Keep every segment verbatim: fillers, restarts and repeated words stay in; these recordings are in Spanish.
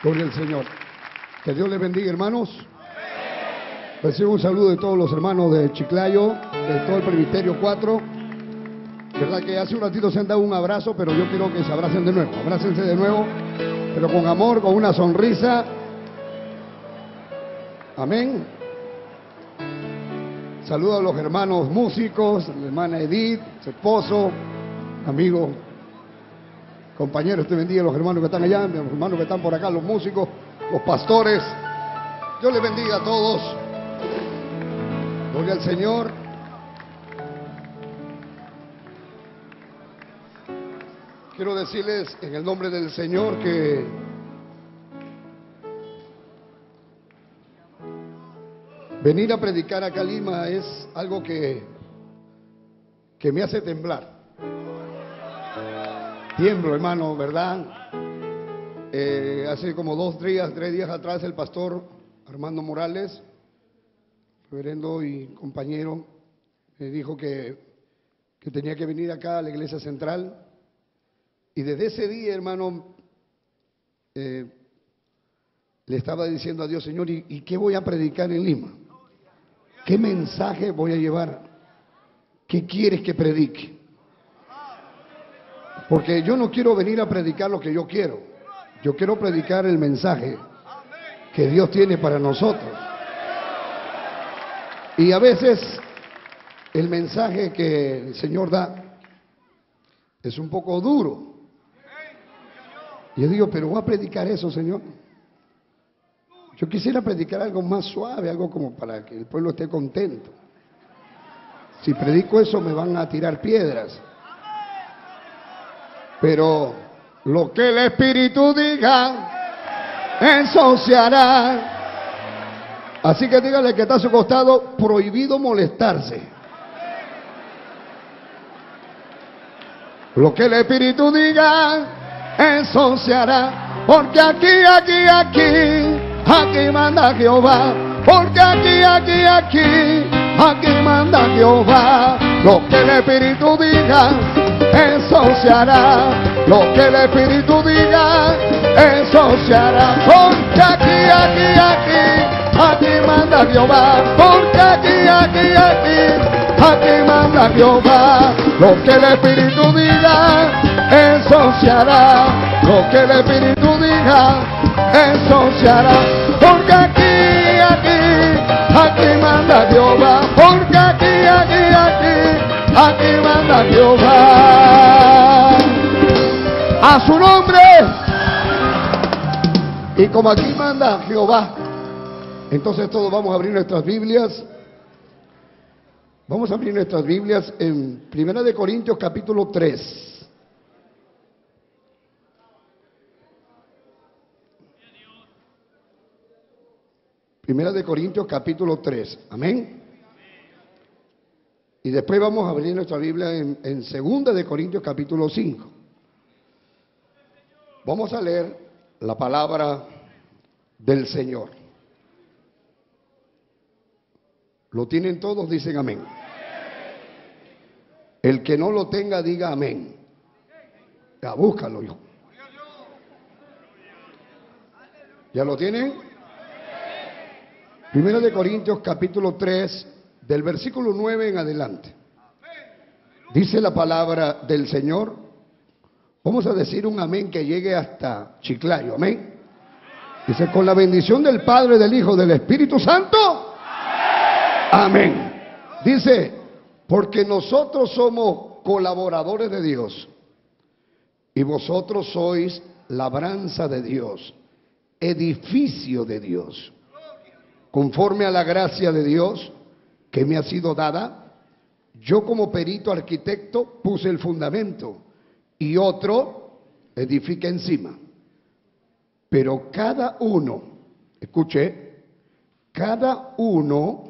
Gloria al Señor. Que Dios les bendiga, hermanos. Recibo un saludo de todos los hermanos de Chiclayo, de todo el Presbiterio cuatro. Verdad que hace un ratito se han dado un abrazo, pero yo quiero que se abracen de nuevo. Abrácense de nuevo, pero con amor, con una sonrisa. Amén. Saludo a los hermanos músicos, la hermana Edith, su esposo, amigo, compañeros, te bendiga, los hermanos que están allá, los hermanos que están por acá, los músicos, los pastores. Dios les bendiga a todos. Gloria al Señor. Quiero decirles en el nombre del Señor que venir a predicar acá a Lima es algo que, que me hace temblar. Tiemblo, hermano, ¿verdad? Eh, hace como dos días, tres días atrás, el pastor Armando Morales, reverendo y compañero, me dijo que, que tenía que venir acá a la iglesia central. Y desde ese día, hermano, eh, le estaba diciendo a Dios, Señor, ¿y, ¿y qué voy a predicar en Lima? ¿Qué mensaje voy a llevar? ¿Qué quieres que predique? Porque yo no quiero venir a predicar lo que yo quiero. Yo quiero predicar el mensaje que Dios tiene para nosotros. Y a veces el mensaje que el Señor da es un poco duro. Yo digo, pero voy a predicar eso, Señor. Yo quisiera predicar algo más suave, algo como para que el pueblo esté contento. Si predico eso me van a tirar piedras. Pero lo que el Espíritu diga, eso se hará. Así que dígale que está a su costado, prohibido molestarse. Lo que el Espíritu diga, eso se hará. Porque aquí, aquí, aquí, aquí manda Jehová. Porque aquí, aquí, aquí, aquí manda Jehová. Lo que el Espíritu diga, eso se hará. Lo que el Espíritu diga, eso se hará. Porque aquí, aquí, aquí, aquí manda Jehová. Porque aquí, aquí, aquí, aquí manda Jehová. Lo que el Espíritu diga, eso se hará. Lo que el Espíritu diga, eso se hará. Porque aquí, aquí, aquí manda Jehová. Porque aquí, aquí, aquí, aquí manda Jehová. A su nombre. Y como aquí manda Jehová, entonces todos vamos a abrir nuestras Biblias. Vamos a abrir nuestras Biblias en Primera de Corintios capítulo tres. Primera de Corintios capítulo tres. Amén. Y después vamos a abrir nuestra Biblia en, en Segunda de Corintios capítulo cinco. Vamos a leer la palabra del Señor. ¿Lo tienen todos? Dicen amén. El que no lo tenga, diga amén. Ya, búscalo, hijo. ¿Ya lo tienen? Primera de Corintios capítulo tres, del versículo nueve en adelante. Dice la palabra del Señor. Vamos a decir un amén que llegue hasta Chiclayo. Amén. Dice, con la bendición del Padre, del Hijo, del Espíritu Santo. Amén. Dice, porque nosotros somos colaboradores de Dios y vosotros sois labranza de Dios, edificio de Dios. Conforme a la gracia de Dios que me ha sido dada, yo como perito arquitecto puse el fundamento y otro edifica encima. Pero cada uno, escuche, cada uno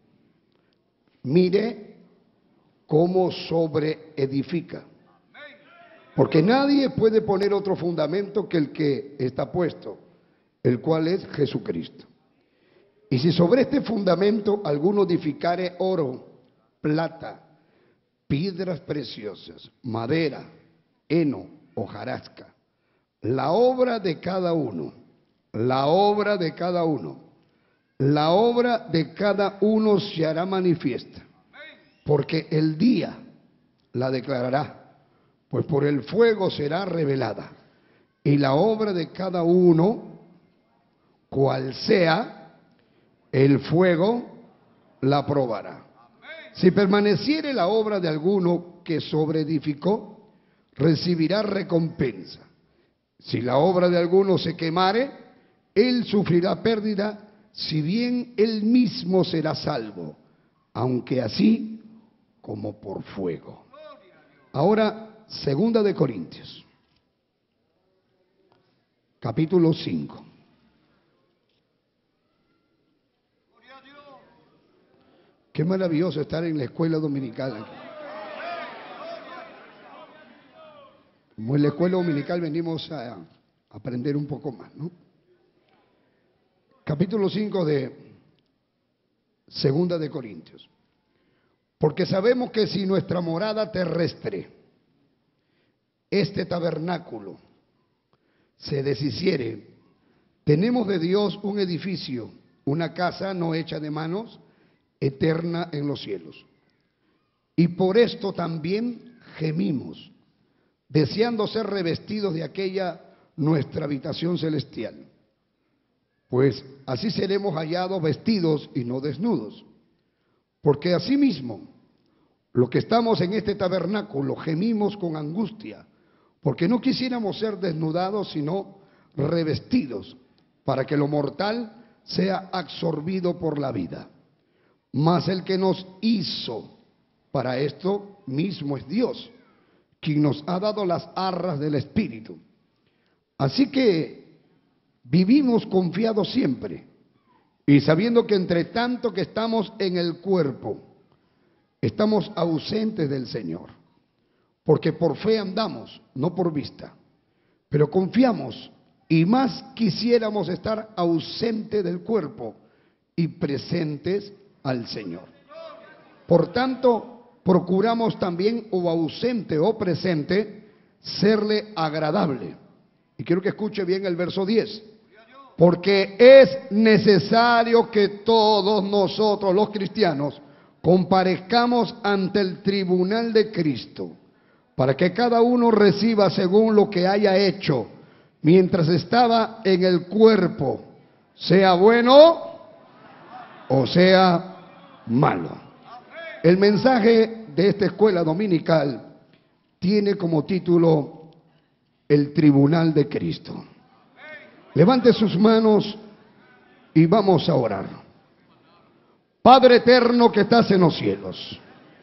mire cómo sobre edifica. Porque nadie puede poner otro fundamento que el que está puesto, el cual es Jesucristo. Y si sobre este fundamento alguno edificare oro, plata, piedras preciosas, madera, heno, hojarasca, la obra de cada uno la obra de cada uno. La obra de cada uno se hará manifiesta, porque el día la declarará, pues por el fuego será revelada. Y la obra de cada uno, cual sea, el fuego la probará. Si permaneciere la obra de alguno que sobreedificó, recibirá recompensa. Si la obra de alguno se quemare, él sufrirá pérdida, si bien él mismo será salvo, aunque así como por fuego. Ahora, segunda de Corintios, capítulo cinco. Qué maravilloso estar en la escuela dominical aquí. Como en la escuela dominical venimos a aprender un poco más, ¿no? Capítulo cinco de Segunda de Corintios. Porque sabemos que si nuestra morada terrestre, este tabernáculo, se deshiciere, tenemos de Dios un edificio, una casa no hecha de manos, eterna en los cielos. Y por esto también gemimos, deseando ser revestidos de aquella nuestra habitación celestial. Pues así seremos hallados vestidos y no desnudos. Porque asimismo, los que estamos en este tabernáculo gemimos con angustia, porque no quisiéramos ser desnudados, sino revestidos, para que lo mortal sea absorbido por la vida. Mas el que nos hizo para esto mismo es Dios, quien nos ha dado las arras del Espíritu. Así que vivimos confiados siempre, y sabiendo que entre tanto que estamos en el cuerpo, estamos ausentes del Señor, porque por fe andamos, no por vista, pero confiamos, y más quisiéramos estar ausentes del cuerpo y presentes al Señor. Por tanto, procuramos también, o ausente o presente, serle agradable. Y quiero que escuche bien el verso diez. Porque es necesario que todos nosotros, los cristianos, comparezcamos ante el tribunal de Cristo, para que cada uno reciba según lo que haya hecho mientras estaba en el cuerpo, sea bueno o sea malo. El mensaje de esta escuela dominical tiene como título El Tribunal de Cristo. Levante sus manos y vamos a orar. Padre eterno que estás en los cielos,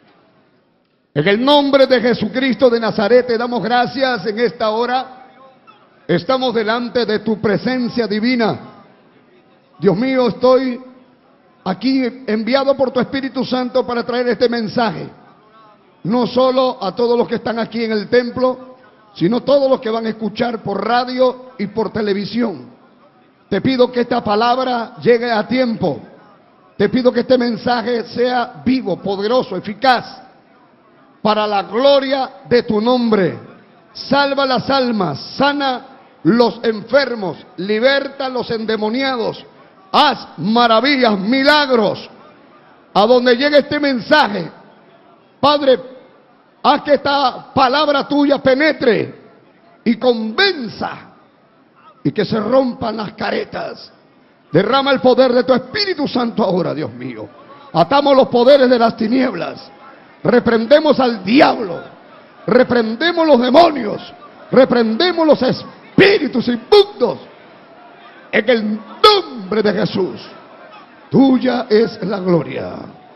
en el nombre de Jesucristo de Nazaret te damos gracias en esta hora. Estamos delante de tu presencia divina. Dios mío, estoy aquí enviado por tu Espíritu Santo para traer este mensaje, no solo a todos los que están aquí en el templo, sino todos los que van a escuchar por radio y por televisión. Te pido que esta palabra llegue a tiempo. Te pido que este mensaje sea vivo, poderoso, eficaz, para la gloria de tu nombre. Salva las almas, sana los enfermos, liberta a los endemoniados. Haz maravillas, milagros, a donde llegue este mensaje. Padre, haz que esta palabra tuya penetre y convenza, y que se rompan las caretas. Derrama el poder de tu Espíritu Santo ahora, Dios mío. Atamos los poderes de las tinieblas, reprendemos al diablo, reprendemos los demonios, reprendemos los espíritus inmundos, en el nombre de Jesús. Tuya es la gloria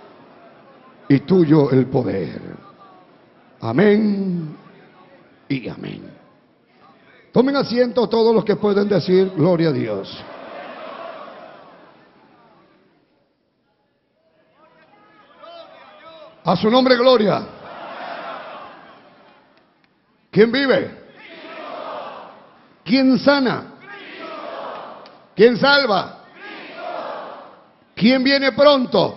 y tuyo el poder. Amén y amén. Tomen asiento todos los que pueden decir gloria a Dios. A su nombre gloria. ¿Quién vive? ¿Quién sana? ¿Quién salva? ¿Quién viene pronto?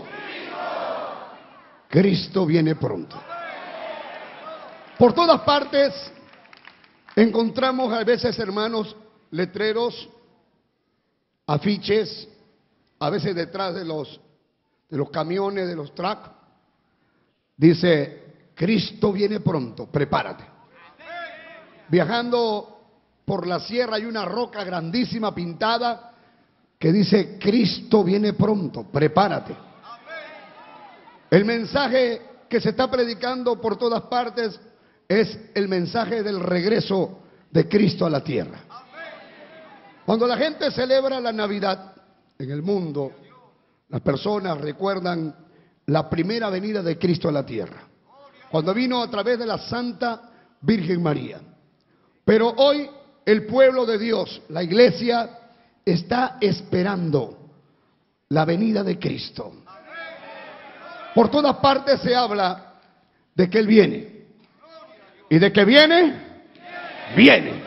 Cristo viene pronto. Por todas partes encontramos a veces, hermanos, letreros afiches, a veces detrás de los, de los camiones, de los trucks, dice, Cristo viene pronto, prepárate. Viajando por la sierra hay una roca grandísima pintada que dice, Cristo viene pronto, prepárate. El mensaje que se está predicando por todas partes es el mensaje del regreso de Cristo a la tierra. Cuando la gente celebra la Navidad en el mundo, las personas recuerdan la primera venida de Cristo a la tierra, cuando vino a través de la Santa Virgen María. Pero hoy el pueblo de Dios, la iglesia, está esperando la venida de Cristo. Por todas partes se habla de que Él viene. ¿Y de que viene? Viene.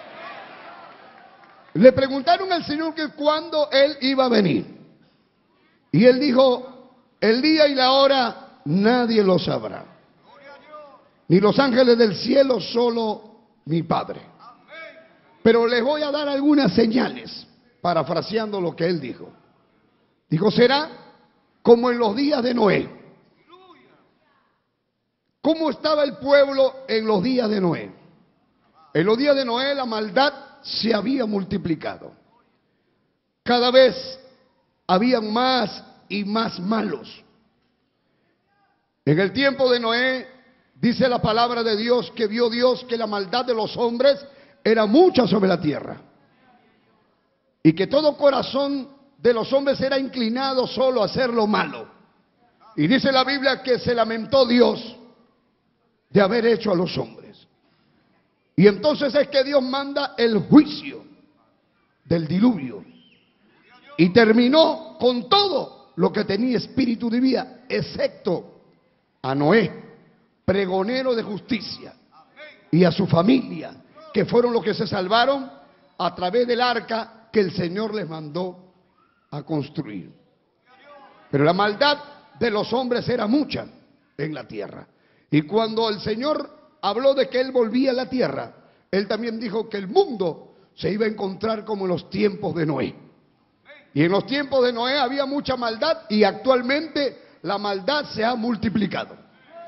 Le preguntaron al Señor que cuándo Él iba a venir. Y Él dijo, el día y la hora nadie lo sabrá. Ni los ángeles del cielo, solo mi Padre. Pero les voy a dar algunas señales, parafraseando lo que Él dijo. Dijo, será como en los días de Noé. ¿Cómo estaba el pueblo en los días de Noé? En los días de Noé la maldad se había multiplicado. Cada vez habían más y más malos. En el tiempo de Noé, dice la palabra de Dios, que vio Dios que la maldad de los hombres era mucha sobre la tierra. Y que todo corazón de los hombres era inclinado solo a hacer lo malo. Y dice la Biblia que se lamentó Dios de haber hecho a los hombres. Y entonces es que Dios manda el juicio del diluvio. Y terminó con todo lo que tenía espíritu de vida, excepto a Noé, pregonero de justicia, y a su familia, que fueron los que se salvaron a través del arca que el Señor les mandó a construir. Pero la maldad de los hombres era mucha en la tierra. Y cuando el Señor habló de que Él volvía a la tierra, Él también dijo que el mundo se iba a encontrar como en los tiempos de Noé. Y en los tiempos de Noé había mucha maldad y actualmente la maldad se ha multiplicado.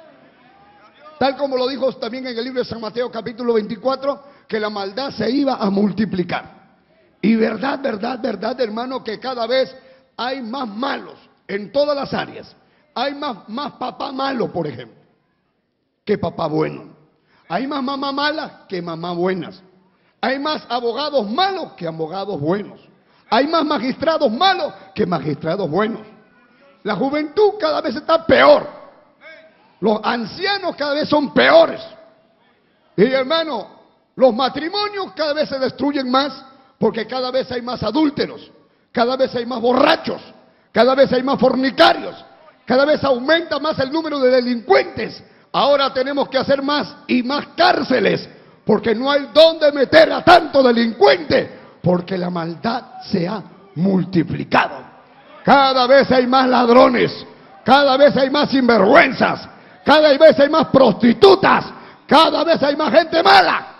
Tal como lo dijo también en el libro de San Mateo capítulo veinticuatro, que la maldad se iba a multiplicar. Y verdad, verdad, verdad, hermano, que cada vez hay más malos en todas las áreas. Hay más, más papá malo, por ejemplo, que papá bueno. Hay más mamá mala que mamá buenas. Hay más abogados malos que abogados buenos. Hay más magistrados malos que magistrados buenos. La juventud cada vez está peor. Los ancianos cada vez son peores. Y hermano, los matrimonios cada vez se destruyen más porque cada vez hay más adúlteros, cada vez hay más borrachos, cada vez hay más fornicarios, cada vez aumenta más el número de delincuentes. Ahora tenemos que hacer más y más cárceles porque no hay dónde meter a tanto delincuente, porque la maldad se ha multiplicado. Cada vez hay más ladrones, cada vez hay más sinvergüenzas, cada vez hay más prostitutas, cada vez hay más gente mala,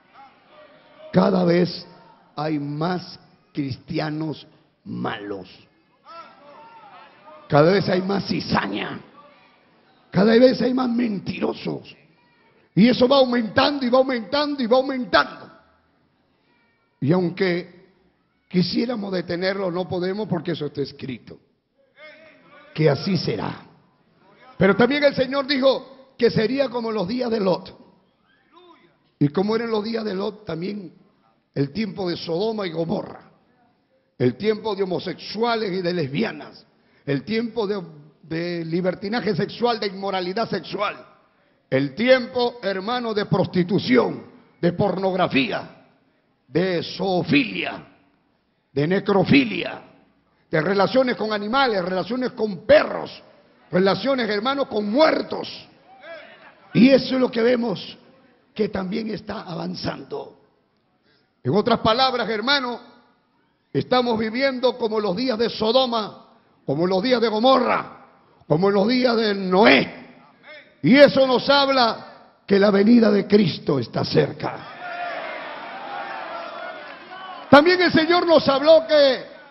cada vez hay más cristianos malos, cada vez hay más cizaña, cada vez hay más mentirosos. Y eso va aumentando y va aumentando y va aumentando. Y aunque quisiéramos detenerlo, no podemos porque eso está escrito, que así será. Pero también el Señor dijo que sería como los días de Lot. Y como eran los días de Lot, también el tiempo de Sodoma y Gomorra, el tiempo de homosexuales y de lesbianas, el tiempo de, de libertinaje sexual, de inmoralidad sexual, el tiempo, hermano, de prostitución, de pornografía, de zoofilia, de necrofilia, de relaciones con animales, relaciones con perros, relaciones, hermano, con muertos. Y eso es lo que vemos que también está avanzando. En otras palabras, hermano, estamos viviendo como los días de Sodoma, como los días de Gomorra, como los días de Noé. Y eso nos habla que la venida de Cristo está cerca. También el Señor nos habló que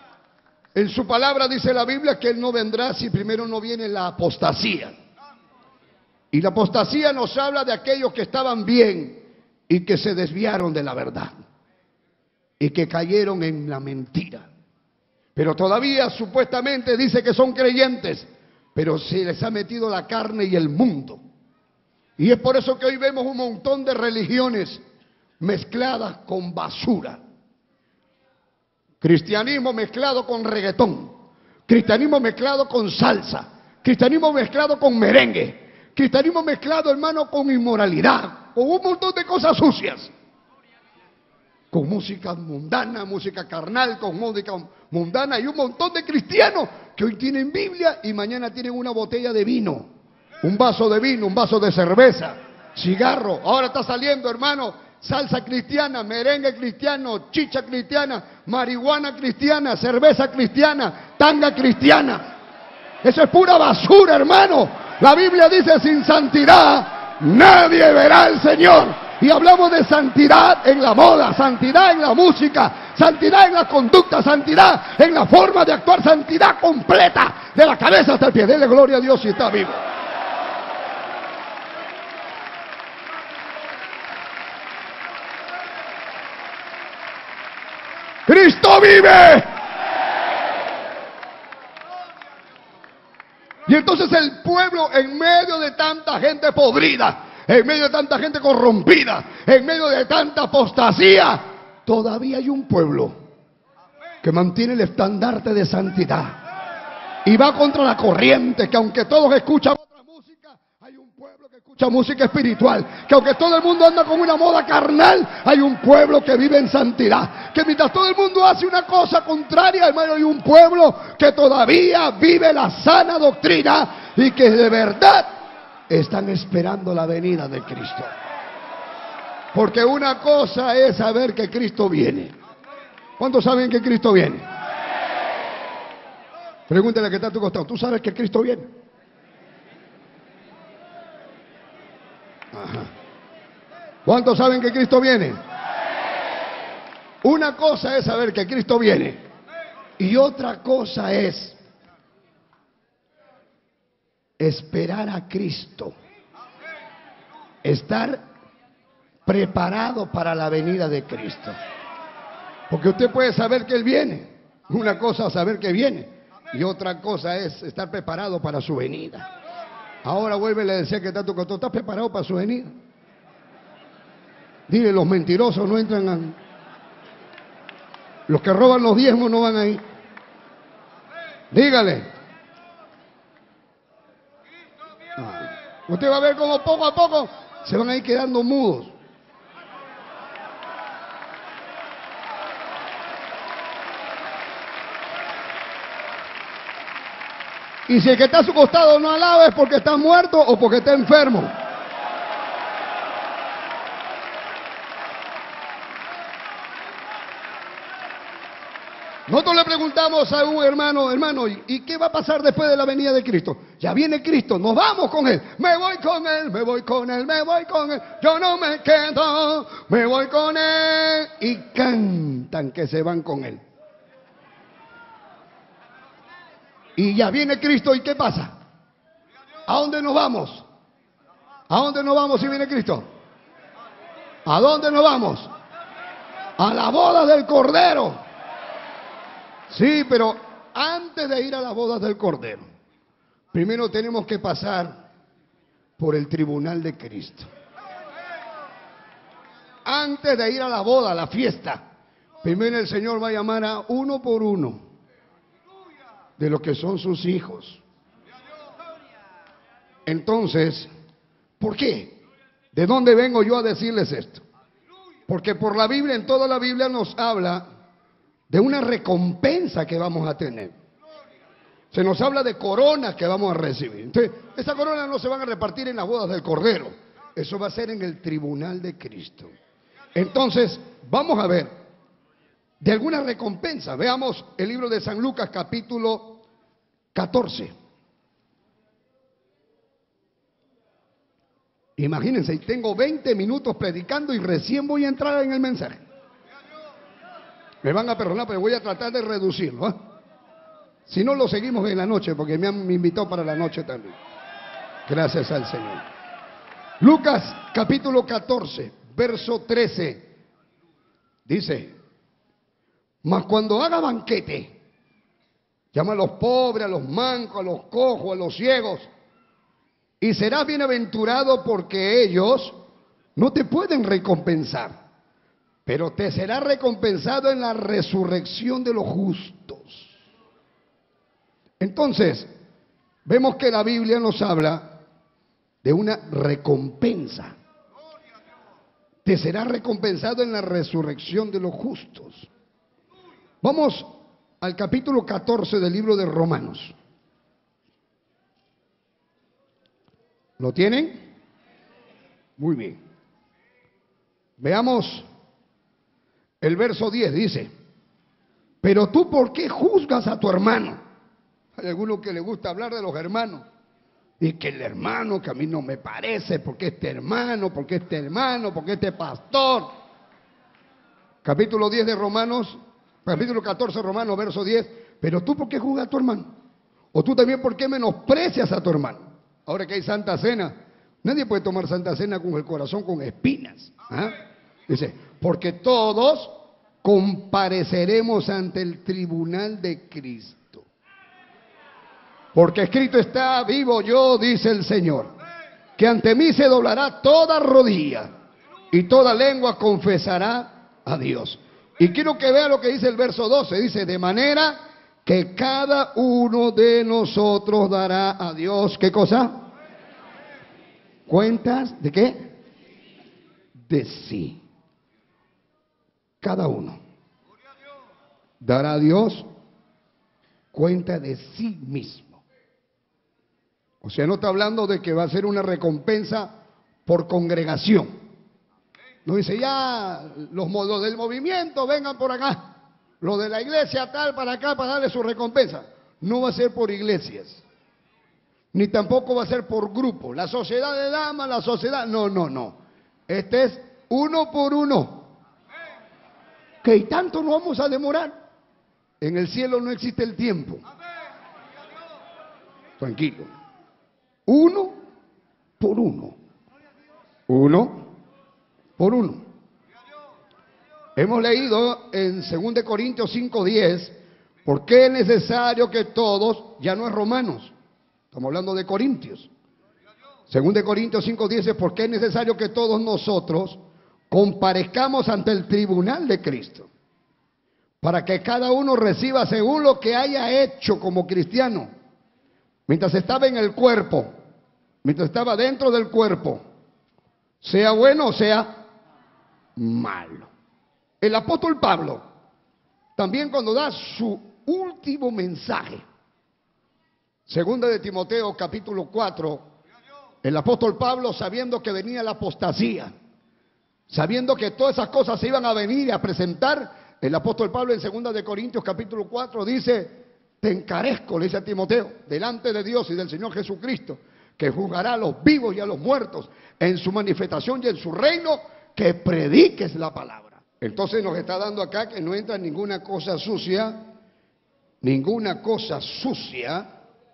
En su palabra dice la Biblia que Él no vendrá si primero no viene la apostasía. Y la apostasía nos habla de aquellos que estaban bien y que se desviaron de la verdad y que cayeron en la mentira. Pero todavía supuestamente dice que son creyentes, pero se les ha metido la carne y el mundo. Y es por eso que hoy vemos un montón de religiones mezcladas con basura. Cristianismo mezclado con reggaetón, cristianismo mezclado con salsa, cristianismo mezclado con merengue, cristianismo mezclado, hermano, con inmoralidad, con un montón de cosas sucias, con música mundana, música carnal, con música mundana, y un montón de cristianos que hoy tienen Biblia y mañana tienen una botella de vino, un vaso de vino, un vaso de cerveza, cigarro. Ahora está saliendo, hermano, salsa cristiana, merengue cristiano, chicha cristiana, marihuana cristiana, cerveza cristiana, tanga cristiana. Eso es pura basura, hermano. La Biblia dice: sin santidad nadie verá al Señor. Y hablamos de santidad en la moda, santidad en la música, santidad en la conducta, santidad en la forma de actuar, santidad completa, de la cabeza hasta el pie. Dele gloria a Dios si está vivo. ¡Cristo vive! Y entonces el pueblo, en medio de tanta gente podrida, en medio de tanta gente corrompida, en medio de tanta apostasía, todavía hay un pueblo que mantiene el estandarte de santidad y va contra la corriente, que aunque todos escuchan otra música, hay un pueblo que escucha música espiritual, que aunque todo el mundo anda con una moda carnal, hay un pueblo que vive en santidad, que mientras todo el mundo hace una cosa contraria, hermano, hay un pueblo que todavía vive la sana doctrina y que de verdad están esperando la venida de Cristo. Porque una cosa es saber que Cristo viene. ¿Cuántos saben que Cristo viene? Pregúntale al que está a tu costado: ¿tú sabes que Cristo viene? Ajá. ¿Cuántos saben que Cristo viene? Una cosa es saber que Cristo viene y otra cosa es esperar a Cristo, estar preparado para la venida de Cristo. Porque usted puede saber que Él viene, una cosa es saber que viene y otra cosa es estar preparado para su venida. Ahora vuelve a decir que está tu costado: ¿estás preparado para su venida? Dile: los mentirosos no entran a... los que roban los diezmos no van ahí. Dígale. Usted va a ver cómo poco a poco se van a ir quedando mudos. Y si el que está a su costado no alaba, es porque está muerto o porque está enfermo. Nosotros le preguntamos a un hermano: hermano, ¿y qué va a pasar después de la venida de Cristo? Ya viene Cristo, nos vamos con Él. Me voy con Él, me voy con Él, me voy con Él. Yo no me quedo, me voy con Él. Y cantan que se van con Él. Y ya viene Cristo, ¿y qué pasa? ¿A dónde nos vamos? ¿A dónde nos vamos si viene Cristo? ¿A dónde nos vamos? A la boda del Cordero. Sí, pero antes de ir a la boda del Cordero, primero tenemos que pasar por el tribunal de Cristo. Antes de ir a la boda, a la fiesta, primero el Señor va a llamar a uno por uno de los que son sus hijos. Entonces, ¿por qué? ¿De dónde vengo yo a decirles esto? Porque por la Biblia, en toda la Biblia nos habla de una recompensa que vamos a tener. Se nos habla de coronas que vamos a recibir. Entonces, esas coronas no se van a repartir en las bodas del Cordero. Eso va a ser en el tribunal de Cristo. Entonces, vamos a ver de alguna recompensa. Veamos el libro de San Lucas, capítulo catorce. Imagínense, tengo veinte minutos predicando y recién voy a entrar en el mensaje. Me van a perdonar, pero voy a tratar de reducirlo, ¿eh? Si no, lo seguimos en la noche, porque me han me invitado para la noche también. Gracias al Señor. Lucas capítulo catorce, verso trece. Dice: mas cuando haga banquete, llama a los pobres, a los mancos, a los cojos, a los ciegos, y serás bienaventurado, porque ellos no te pueden recompensar, pero te será recompensado en la resurrección de los justos. Entonces, vemos que la Biblia nos habla de una recompensa. Te será recompensado en la resurrección de los justos. Vamos al capítulo catorce del libro de Romanos. ¿Lo tienen? Muy bien. Veamos el verso diez, dice: pero tú, ¿por qué juzgas a tu hermano? Hay algunos que les gusta hablar de los hermanos. Y que el hermano, que a mí no me parece, porque este hermano, porque este hermano, porque este pastor. Capítulo diez de Romanos, capítulo catorce de Romanos, verso diez. Pero tú, ¿por qué juzgas a tu hermano? O tú también, ¿por qué menosprecias a tu hermano? Ahora que hay Santa Cena, nadie puede tomar Santa Cena con el corazón con espinas. ¿Ah? Dice: porque todos compareceremos ante el tribunal de Cristo. Porque escrito está: vivo yo, dice el Señor, que ante mí se doblará toda rodilla y toda lengua confesará a Dios. Y quiero que vea lo que dice el verso doce. Dice: de manera que cada uno de nosotros dará a Dios, ¿qué cosa? ¿Cuentas de qué? De sí. Cada uno dará a Dios cuenta de sí mismo. O sea, no está hablando de que va a ser una recompensa por congregación. No dice: ya los modos del movimiento vengan por acá, los de la iglesia tal para acá para darle su recompensa. No va a ser por iglesias, ni tampoco va a ser por grupo. La sociedad de damas, la sociedad... No, no, no. Este es uno por uno. Que y tanto no vamos a demorar. En el cielo no existe el tiempo. Tranquilo. Uno por uno. Uno por uno. Hemos leído en segunda de Corintios cinco diez, ¿por qué es necesario que todos, ya no es Romanos, estamos hablando de Corintios. segunda de Corintios cinco diez, ¿por qué es necesario que todos nosotros comparezcamos ante el tribunal de Cristo? Para que cada uno reciba según lo que haya hecho como cristiano, mientras estaba en el cuerpo, mientras estaba dentro del cuerpo, sea bueno o sea malo. El apóstol Pablo, también cuando da su último mensaje, segunda de Timoteo capítulo cuatro, el apóstol Pablo, sabiendo que venía la apostasía, sabiendo que todas esas cosas se iban a venir a presentar, el apóstol Pablo en segunda de Corintios capítulo cuatro dice: te encarezco, le dice a Timoteo, delante de Dios y del Señor Jesucristo, que juzgará a los vivos y a los muertos en su manifestación y en su reino, que prediques la palabra. Entonces nos está dando acá que no entra ninguna cosa sucia, ninguna cosa sucia,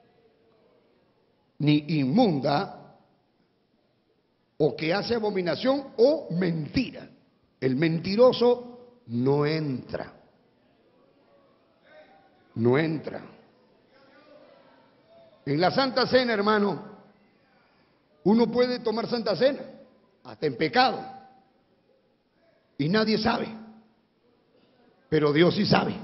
ni inmunda, o que hace abominación o mentira. El mentiroso no entra. No entra. En la Santa Cena, hermano, uno puede tomar Santa Cena, hasta en pecado, y nadie sabe, pero Dios sí sabe.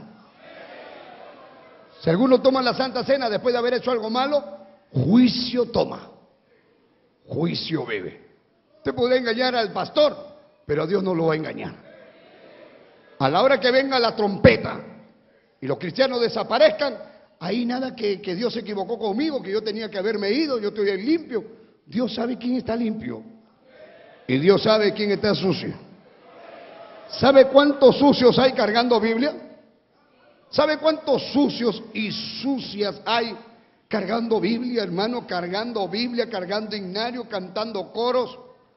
Si alguno toma la Santa Cena después de haber hecho algo malo, juicio toma, juicio bebe. Usted puede engañar al pastor, pero a Dios no lo va a engañar. A la hora que venga la trompeta y los cristianos desaparezcan, ahí nada que, que Dios se equivocó conmigo, que yo tenía que haberme ido, yo estoy limpio. Dios sabe quién está limpio y Dios sabe quién está sucio. ¿Sabe cuántos sucios hay cargando Biblia? ¿Sabe cuántos sucios y sucias hay cargando Biblia, hermano? Cargando Biblia, cargando himnario, cantando coros,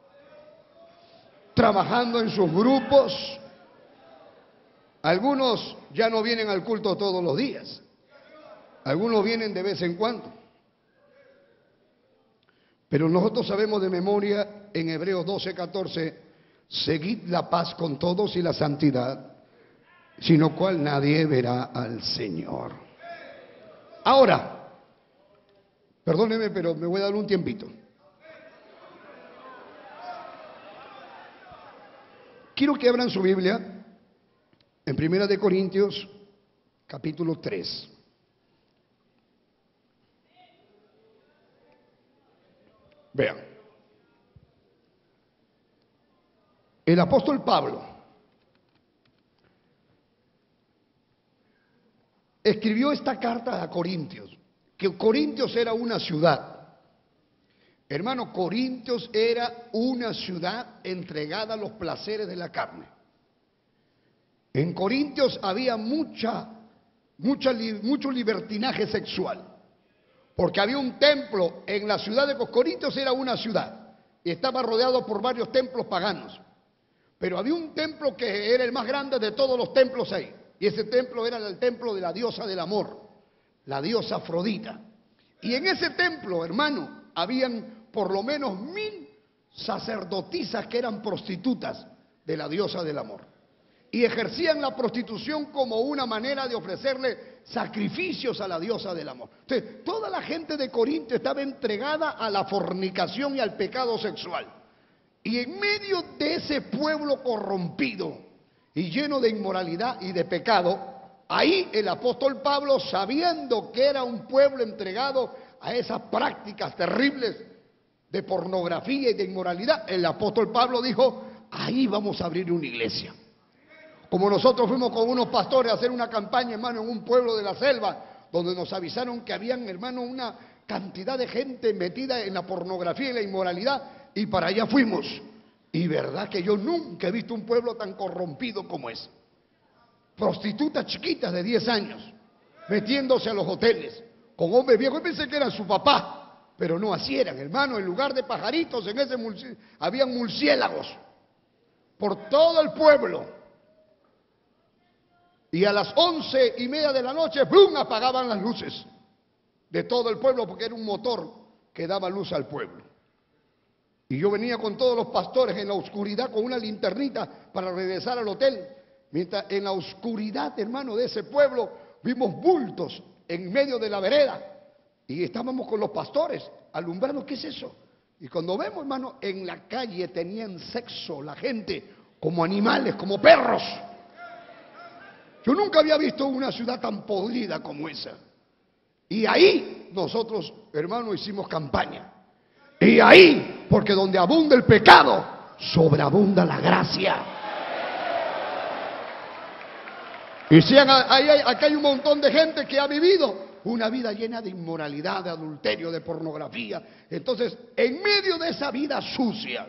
trabajando en sus grupos. Algunos ya no vienen al culto todos los días. Algunos vienen de vez en cuando. Pero nosotros sabemos de memoria en Hebreos doce, catorce, seguid la paz con todos y la santidad, sin lo cual nadie verá al Señor. Ahora, perdóneme, pero me voy a dar un tiempito. Quiero que abran su Biblia en Primera de Corintios, capítulo tres. Vean, el apóstol Pablo escribió esta carta a Corintios, que Corintios era una ciudad. Hermano, Corintios era una ciudad entregada a los placeres de la carne. En Corintios había mucha, mucha, mucho libertinaje sexual. Porque había un templo en la ciudad de Corintios, era una ciudad y estaba rodeado por varios templos paganos. Pero había un templo que era el más grande de todos los templos ahí. Y ese templo era el templo de la diosa del amor, la diosa Afrodita. Y en ese templo, hermano, habían por lo menos mil sacerdotisas que eran prostitutas de la diosa del amor. Y ejercían la prostitución como una manera de ofrecerle sacrificios a la diosa del amor. Entonces, toda la gente de Corinto estaba entregada a la fornicación y al pecado sexual. Y en medio de ese pueblo corrompido y lleno de inmoralidad y de pecado, ahí el apóstol Pablo, sabiendo que era un pueblo entregado a esas prácticas terribles de pornografía y de inmoralidad, el apóstol Pablo dijo, ahí vamos a abrir una iglesia. Como nosotros fuimos con unos pastores a hacer una campaña, hermano, en un pueblo de la selva, donde nos avisaron que habían, hermano, una cantidad de gente metida en la pornografía y la inmoralidad, y para allá fuimos. Y verdad que yo nunca he visto un pueblo tan corrompido como ese. Prostitutas chiquitas de diez años, metiéndose a los hoteles, con hombres viejos. Yo pensé que eran su papá, pero no así eran, hermano. En lugar de pajaritos, en ese murci- habían murciélagos por todo el pueblo. Y a las once y media de la noche, ¡blum!, apagaban las luces de todo el pueblo, porque era un motor que daba luz al pueblo. Y yo venía con todos los pastores en la oscuridad con una linternita para regresar al hotel. Mientras en la oscuridad, hermano, de ese pueblo, vimos bultos en medio de la vereda. Y estábamos con los pastores alumbrando, ¿qué es eso? Y cuando vemos, hermano, en la calle tenían sexo la gente como animales, como perros. Yo nunca había visto una ciudad tan podrida como esa. Y ahí nosotros, hermanos, hicimos campaña. Y ahí, porque donde abunda el pecado, sobreabunda la gracia. Y si ahí hay, acá hay un montón de gente que ha vivido una vida llena de inmoralidad, de adulterio, de pornografía. Entonces, en medio de esa vida sucia,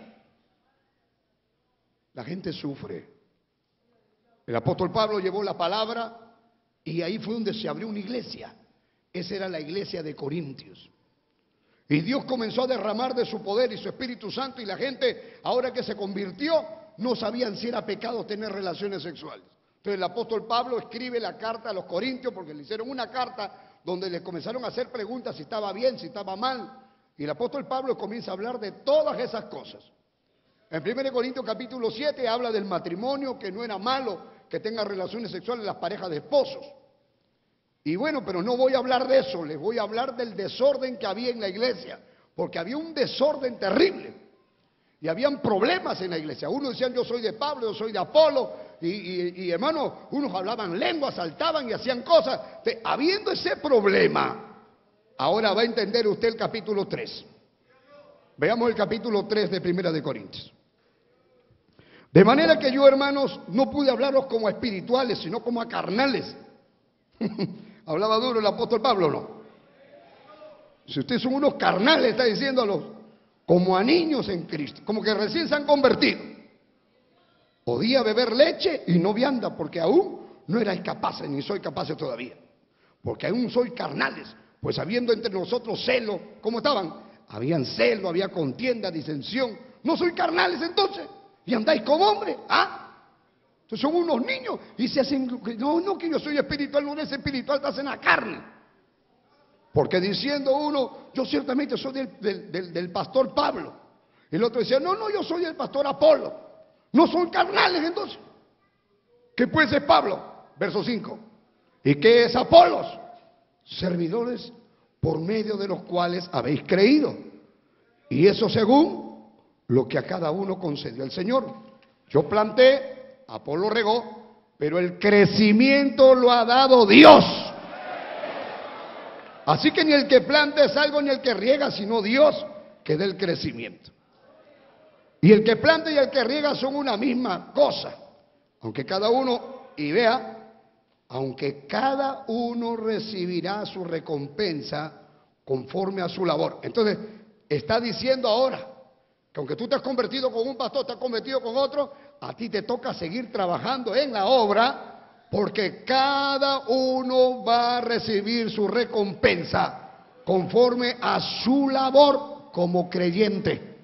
la gente sufre. El apóstol Pablo llevó la palabra y ahí fue donde se abrió una iglesia. Esa era la iglesia de Corintios. Y Dios comenzó a derramar de su poder y su Espíritu Santo, y la gente, ahora que se convirtió, no sabían si era pecado tener relaciones sexuales. Entonces el apóstol Pablo escribe la carta a los Corintios, porque le hicieron una carta donde le comenzaron a hacer preguntas si estaba bien, si estaba mal. Y el apóstol Pablo comienza a hablar de todas esas cosas. En primera de Corintios capítulo siete habla del matrimonio, que no era malo que tengan relaciones sexuales las parejas de esposos. Y bueno, pero no voy a hablar de eso, les voy a hablar del desorden que había en la iglesia, porque había un desorden terrible y habían problemas en la iglesia. Unos decían, yo soy de Pablo, yo soy de Apolo, y, y, y hermano, unos hablaban lenguas, saltaban y hacían cosas. Entonces, habiendo ese problema, ahora va a entender usted el capítulo tres. Veamos el capítulo tres de Primera de Corintios. De manera que yo, hermanos, no pude hablaros como a espirituales, sino como a carnales. Hablaba duro el apóstol Pablo, ¿no? Si ustedes son unos carnales, está diciéndolos, como a niños en Cristo, como que recién se han convertido. Podía beber leche y no vianda, porque aún no erais capaces, ni soy capaces todavía. Porque aún soy carnales, pues habiendo entre nosotros celo, ¿cómo estaban? Habían celo, había contienda, disensión. No soy carnales entonces. Y andáis como hombres, ¿ah? Entonces son unos niños y se hacen, no, no, que yo soy espiritual, no eres espiritual, estás en la carne. Porque diciendo uno, yo ciertamente soy del, del, del, del pastor Pablo. El otro decía, no, no, yo soy del pastor Apolo. No son carnales entonces. ¿Qué pues es Pablo? Verso cinco. ¿Y qué es Apolos? Servidores por medio de los cuales habéis creído. Y eso según lo que a cada uno concedió el Señor. Yo planté, Apolo regó, pero el crecimiento lo ha dado Dios. Así que ni el que planta es algo ni el que riega, sino Dios que da el crecimiento. Y el que planta y el que riega son una misma cosa. Aunque cada uno, y vea, aunque cada uno recibirá su recompensa conforme a su labor. Entonces, está diciendo ahora que aunque tú te has convertido con un pastor, te has convertido con otro, a ti te toca seguir trabajando en la obra, porque cada uno va a recibir su recompensa conforme a su labor como creyente.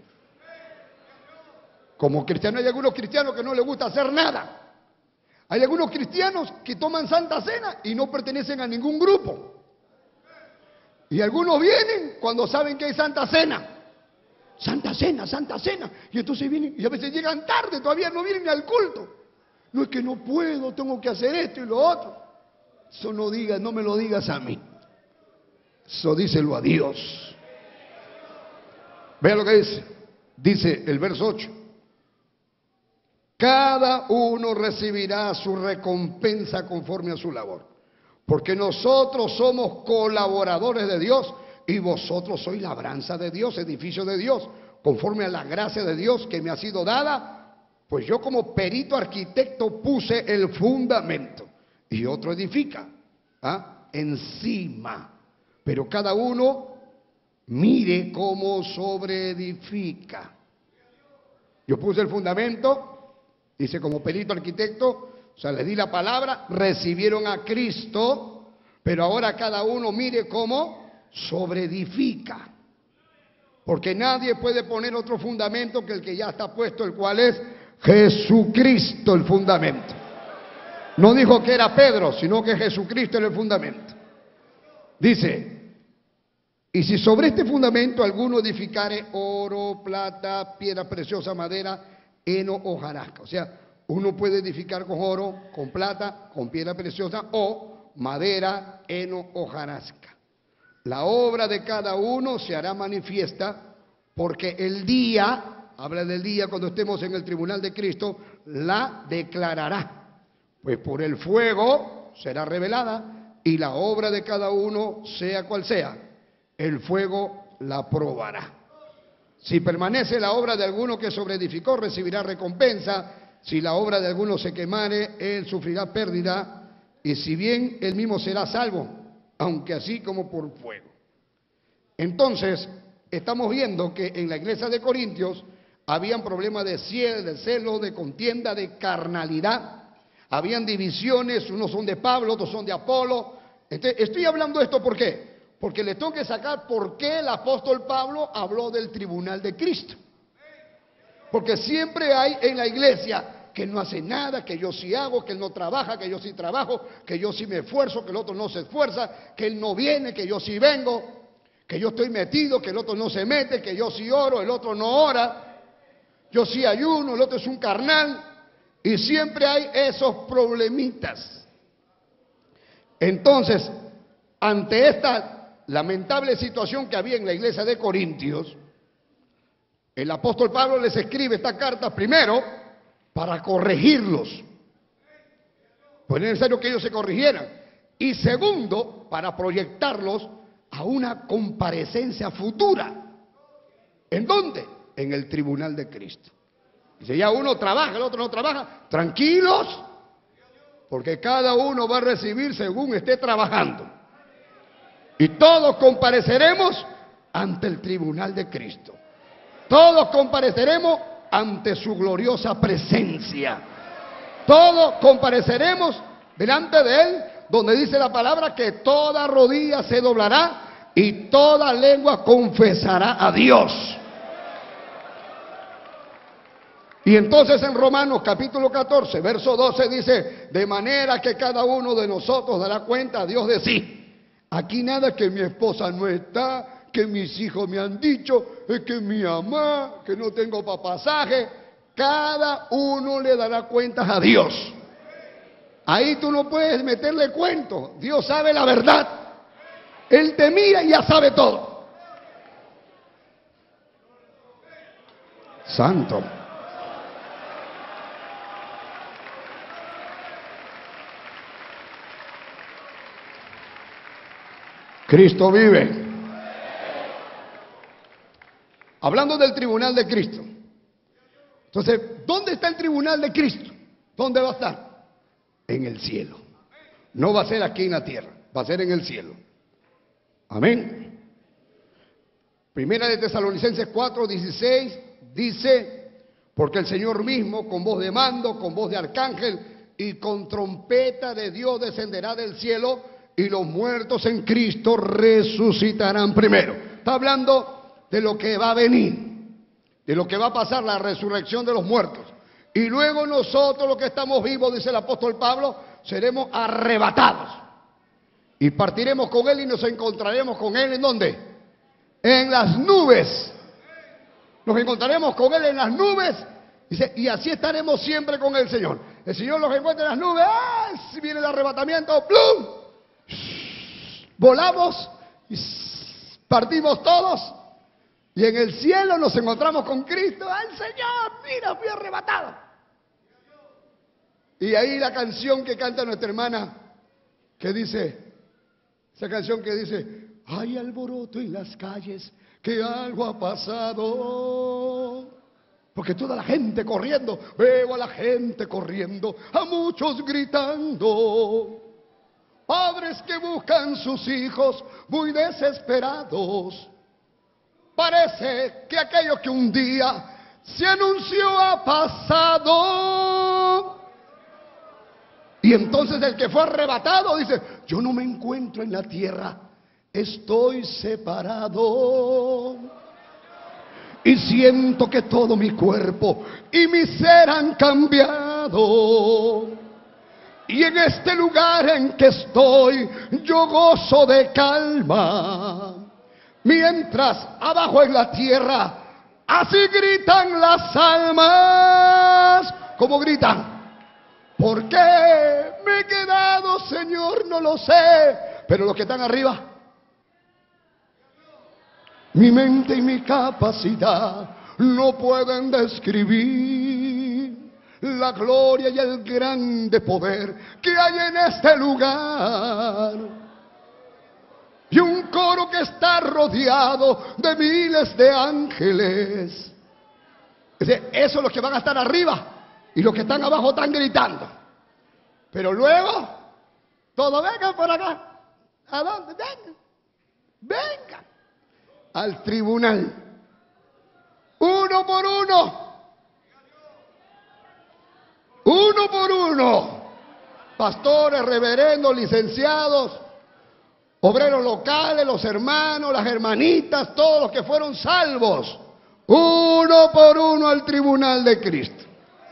Como cristiano, hay algunos cristianos que no les gusta hacer nada. Hay algunos cristianos que toman Santa Cena y no pertenecen a ningún grupo. Y algunos vienen cuando saben que hay Santa Cena. Santa Cena, Santa Cena. Y entonces vienen, y a veces llegan tarde, todavía no vienen ni al culto. No es que no puedo, tengo que hacer esto y lo otro. Eso no digas, no me lo digas a mí. Eso díselo a Dios. Vea lo que dice. Dice el verso ocho. Cada uno recibirá su recompensa conforme a su labor. Porque nosotros somos colaboradores de Dios y vosotros sois labranza de Dios, edificio de Dios, conforme a la gracia de Dios que me ha sido dada. Pues yo como perito arquitecto puse el fundamento y otro edifica, ¿ah? encima. Pero cada uno mire cómo sobreedifica. Yo puse el fundamento. Dice, como perito arquitecto, o sea, les di la palabra, recibieron a Cristo, pero ahora cada uno mire cómo sobreedifica. Porque nadie puede poner otro fundamento que el que ya está puesto, el cual es Jesucristo el fundamento. No dijo que era Pedro, sino que Jesucristo era el fundamento. Dice, y si sobre este fundamento alguno edificare oro, plata, piedra preciosa, madera, heno o hojarasca. O sea, uno puede edificar con oro, con plata, con piedra preciosa o madera, heno o hojarasca. La obra de cada uno se hará manifiesta porque el día, habla del día cuando estemos en el tribunal de Cristo, la declarará. Pues por el fuego será revelada y la obra de cada uno, sea cual sea, el fuego la probará. Si permanece la obra de alguno que sobreedificó, recibirá recompensa. Si la obra de alguno se quemare, él sufrirá pérdida. Y si bien él mismo será salvo, aunque así como por fuego. Entonces, estamos viendo que en la iglesia de Corintios habían problemas de cielo, de celo, de contienda, de carnalidad. Habían divisiones, unos son de Pablo, otros son de Apolo. Entonces, estoy hablando de esto, ¿por qué? Porque le tengo que sacar por qué el apóstol Pablo habló del tribunal de Cristo. Porque siempre hay en la iglesia que no hace nada, que yo sí hago, que él no trabaja, que yo sí trabajo, que yo sí me esfuerzo, que el otro no se esfuerza, que él no viene, que yo sí vengo, que yo estoy metido, que el otro no se mete, que yo sí oro, el otro no ora, yo sí ayuno, el otro es un carnal. Y siempre hay esos problemitas. Entonces, ante esta lamentable situación que había en la iglesia de Corintios, el apóstol Pablo les escribe esta carta primero para corregirlos, pues es necesario que ellos se corrigieran, y segundo, para proyectarlos a una comparecencia futura. ¿En dónde? En el tribunal de Cristo. Dice, ya uno trabaja, el otro no trabaja, tranquilos, porque cada uno va a recibir según esté trabajando. Y todos compareceremos ante el tribunal de Cristo. Todos compareceremos ante su gloriosa presencia. Todos compareceremos delante de Él, donde dice la palabra que toda rodilla se doblará y toda lengua confesará a Dios. Y entonces en Romanos capítulo catorce, verso doce dice, de manera que cada uno de nosotros dará cuenta a Dios de sí. Aquí nada que mi esposa no está, que mis hijos me han dicho, es que mi mamá, que no tengo para pasaje. Cada uno le dará cuentas a Dios. Ahí tú no puedes meterle cuento. Dios sabe la verdad. Él te mira y ya sabe todo. Santo. Cristo vive. Hablando del tribunal de Cristo. Entonces, ¿dónde está el tribunal de Cristo? ¿Dónde va a estar? En el cielo. No va a ser aquí en la tierra, va a ser en el cielo. Amén. Primera de Tesalonicenses cuatro dieciséis dice: porque el Señor mismo, con voz de mando, con voz de arcángel y con trompeta de Dios, descenderá del cielo, y los muertos en Cristo resucitarán primero. Está hablando de lo que va a venir, de lo que va a pasar, la resurrección de los muertos. Y luego nosotros, los que estamos vivos, dice el apóstol Pablo, seremos arrebatados. Y partiremos con Él y nos encontraremos con Él, ¿en dónde? En las nubes. Nos encontraremos con Él en las nubes. Dice, y así estaremos siempre con el Señor. El Señor los encuentra en las nubes. ¡Ah! Si viene el arrebatamiento, ¡plum! Volamos y partimos todos. Y en el cielo nos encontramos con Cristo. ¡Ay, Señor! Mira, fui arrebatado. Y ahí la canción que canta nuestra hermana, que dice, esa canción que dice: hay alboroto en las calles, que algo ha pasado. Porque toda la gente corriendo, veo a la gente corriendo, a muchos gritando. Padres que buscan sus hijos muy desesperados. Parece que aquello que un día se anunció ha pasado. Y entonces el que fue arrebatado dice: yo no me encuentro en la tierra, estoy separado. Y siento que todo mi cuerpo y mi ser han cambiado. Y en este lugar en que estoy, yo gozo de calma. Mientras abajo en la tierra, así gritan las almas. ¿Cómo gritan? ¿Por qué me he quedado, Señor? No lo sé. Pero los que están arriba, mi mente y mi capacidad no pueden describir la gloria y el grande poder que hay en este lugar. Y un coro que está rodeado de miles de ángeles. Eso es los que van a estar arriba. Y los que están abajo están gritando. Pero luego, todos vengan por acá. ¿A dónde? Vengan. Vengan. Al tribunal. Uno por uno. Uno por uno. Pastores, reverendos, licenciados, obreros locales, los hermanos, las hermanitas, todos los que fueron salvos. Uno por uno al tribunal de Cristo.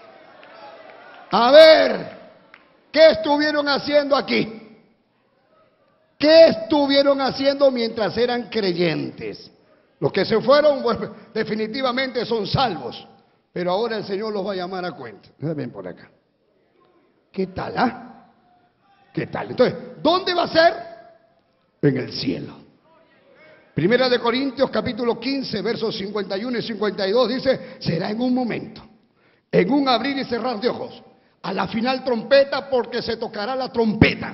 A ver, ¿qué estuvieron haciendo aquí? ¿Qué estuvieron haciendo mientras eran creyentes? Los que se fueron, pues, definitivamente son salvos. Pero ahora el Señor los va a llamar a cuenta. Ven por acá. ¿Qué tal, ah? ¿Qué tal? Entonces, ¿dónde va a ser? En el cielo. Primera de Corintios, capítulo quince, versos cincuenta y uno y cincuenta y dos, dice: será en un momento, en un abrir y cerrar de ojos, a la final trompeta, porque se tocará la trompeta.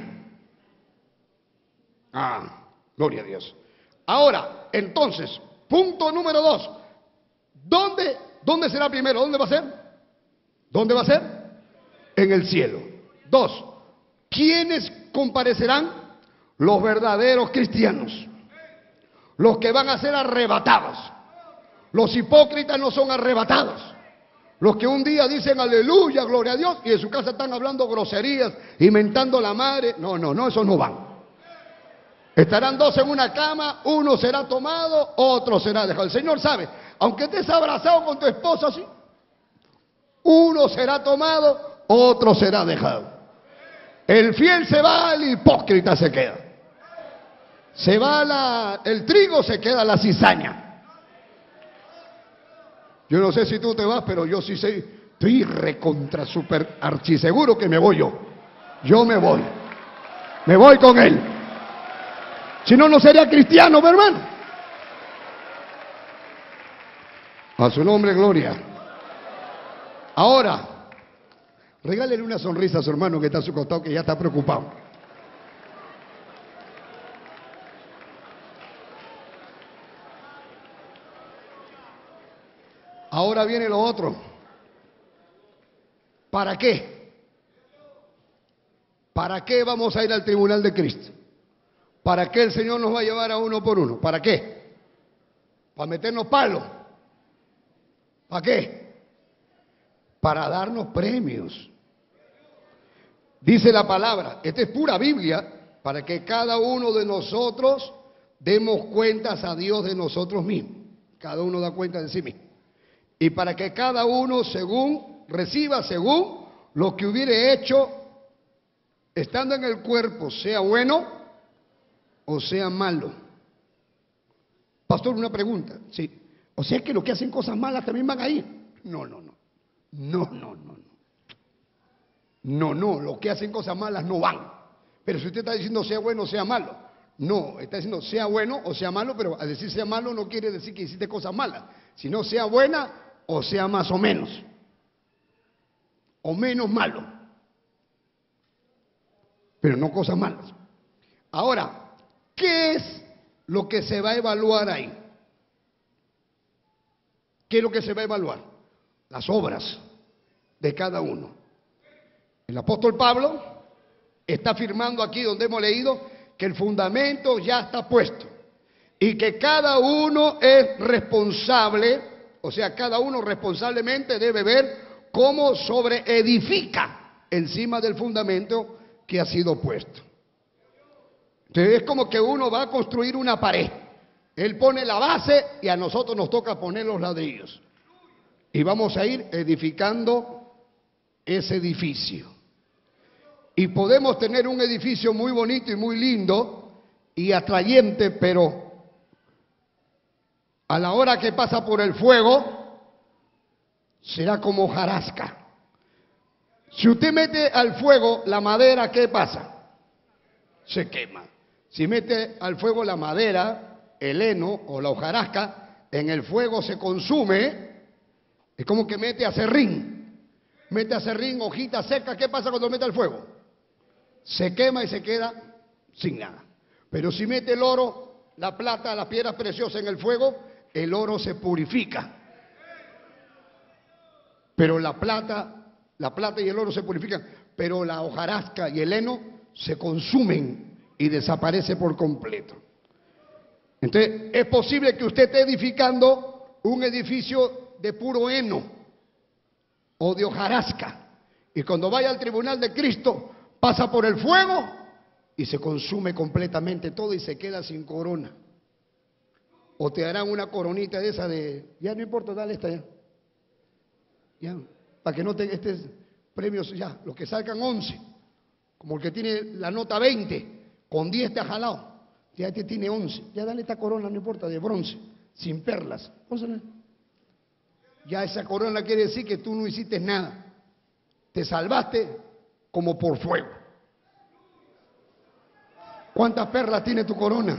Ah, gloria a Dios. Ahora, entonces, punto número dos. ¿Dónde, dónde será primero? ¿Dónde va a ser? ¿Dónde va a ser? En el cielo. Dos, ¿quiénes comparecerán? Los verdaderos cristianos. Los que van a ser arrebatados. Los hipócritas no son arrebatados. Los que un día dicen aleluya, gloria a Dios, y en su casa están hablando groserías, inventando la madre. No, no, no, esos no van. Estarán dos en una cama, uno será tomado, otro será dejado. El Señor sabe, aunque estés abrazado con tu esposa así, uno será tomado, otro será dejado. El fiel se va, el hipócrita se queda. Se va la, el trigo, se queda la cizaña. Yo no sé si tú te vas, pero yo sí sé, estoy recontra super archiseguro que me voy yo. Yo me voy. Me voy con él. Si no, no sería cristiano, mi hermano. A su nombre, gloria. Ahora, regálele una sonrisa a su hermano que está a su costado, que ya está preocupado. Ahora viene lo otro. ¿Para qué? ¿Para qué vamos a ir al tribunal de Cristo? ¿Para qué el Señor nos va a llevar a uno por uno? ¿Para qué? ¿Para meternos palos? ¿Para qué? Para darnos premios. Dice la palabra, esta es pura Biblia, para que cada uno de nosotros demos cuentas a Dios de nosotros mismos. Cada uno da cuenta de sí mismo. Y para que cada uno según reciba según lo que hubiere hecho estando en el cuerpo, sea bueno o sea malo. Pastor, una pregunta. Sí. O sea que los que hacen cosas malas también van a ir. No, no, no. No, no, no, no. No, no, los que hacen cosas malas no van. Pero si usted está diciendo sea bueno o sea malo, no, está diciendo sea bueno o sea malo, pero al decir sea malo no quiere decir que hiciste cosas malas, sino sea buena o sea más o menos, o menos malo, pero no cosas malas. Ahora, ¿qué es lo que se va a evaluar ahí? ¿Qué es lo que se va a evaluar? Las obras de cada uno. El apóstol Pablo está afirmando aquí donde hemos leído que el fundamento ya está puesto y que cada uno es responsable, o sea, cada uno responsablemente debe ver cómo sobreedifica encima del fundamento que ha sido puesto. Entonces es como que uno va a construir una pared. Él pone la base y a nosotros nos toca poner los ladrillos. Y vamos a ir edificando ese edificio. Y podemos tener un edificio muy bonito y muy lindo y atrayente, pero a la hora que pasa por el fuego, será como hojarasca. Si usted mete al fuego la madera, ¿qué pasa? Se quema. Si mete al fuego la madera, el heno o la hojarasca, en el fuego se consume. Es como que mete acerrín. Mete acerrín, hojita seca, ¿qué pasa cuando mete al fuego? Se quema y se queda sin nada. Pero si mete el oro, la plata, las piedras preciosas en el fuego, el oro se purifica. Pero la plata, la plata y el oro se purifican, pero la hojarasca y el heno se consumen y desaparece por completo. Entonces, es posible que usted esté edificando un edificio de puro heno o de hojarasca, y cuando vaya al tribunal de Cristo pasa por el fuego y se consume completamente todo y se queda sin corona. O te darán una coronita de esa de, ya no importa, dale esta ya. Ya, para que no te estés premios ya, los que salgan once, como el que tiene la nota veinte, con diez te ha jalado, ya este tiene once, ya dale esta corona, no importa, de bronce, sin perlas. Pónsela. Ya esa corona quiere decir que tú no hiciste nada, te salvaste como por fuego. ¿Cuántas perlas tiene tu corona?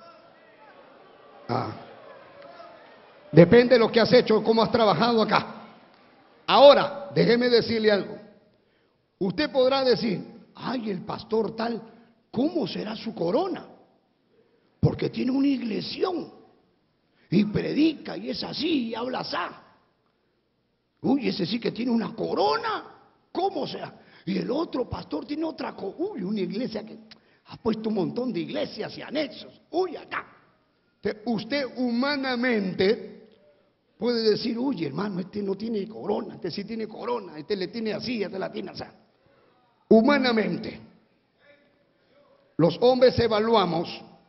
Ah. Depende de lo que has hecho, cómo has trabajado acá. Ahora, déjeme decirle algo. Usted podrá decir, ay, el pastor tal, ¿cómo será su corona? Porque tiene una iglesión y predica y es así y habla así. Uy, ese sí que tiene una corona. ¿Cómo será? Y el otro pastor tiene otra corona. Uy, una iglesia que ha puesto un montón de iglesias y anexos. Uy, acá. Entonces, usted humanamente puede decir, uy, hermano, este no tiene corona, este sí tiene corona, este le tiene así, este la tiene así. Humanamente, los hombres evaluamos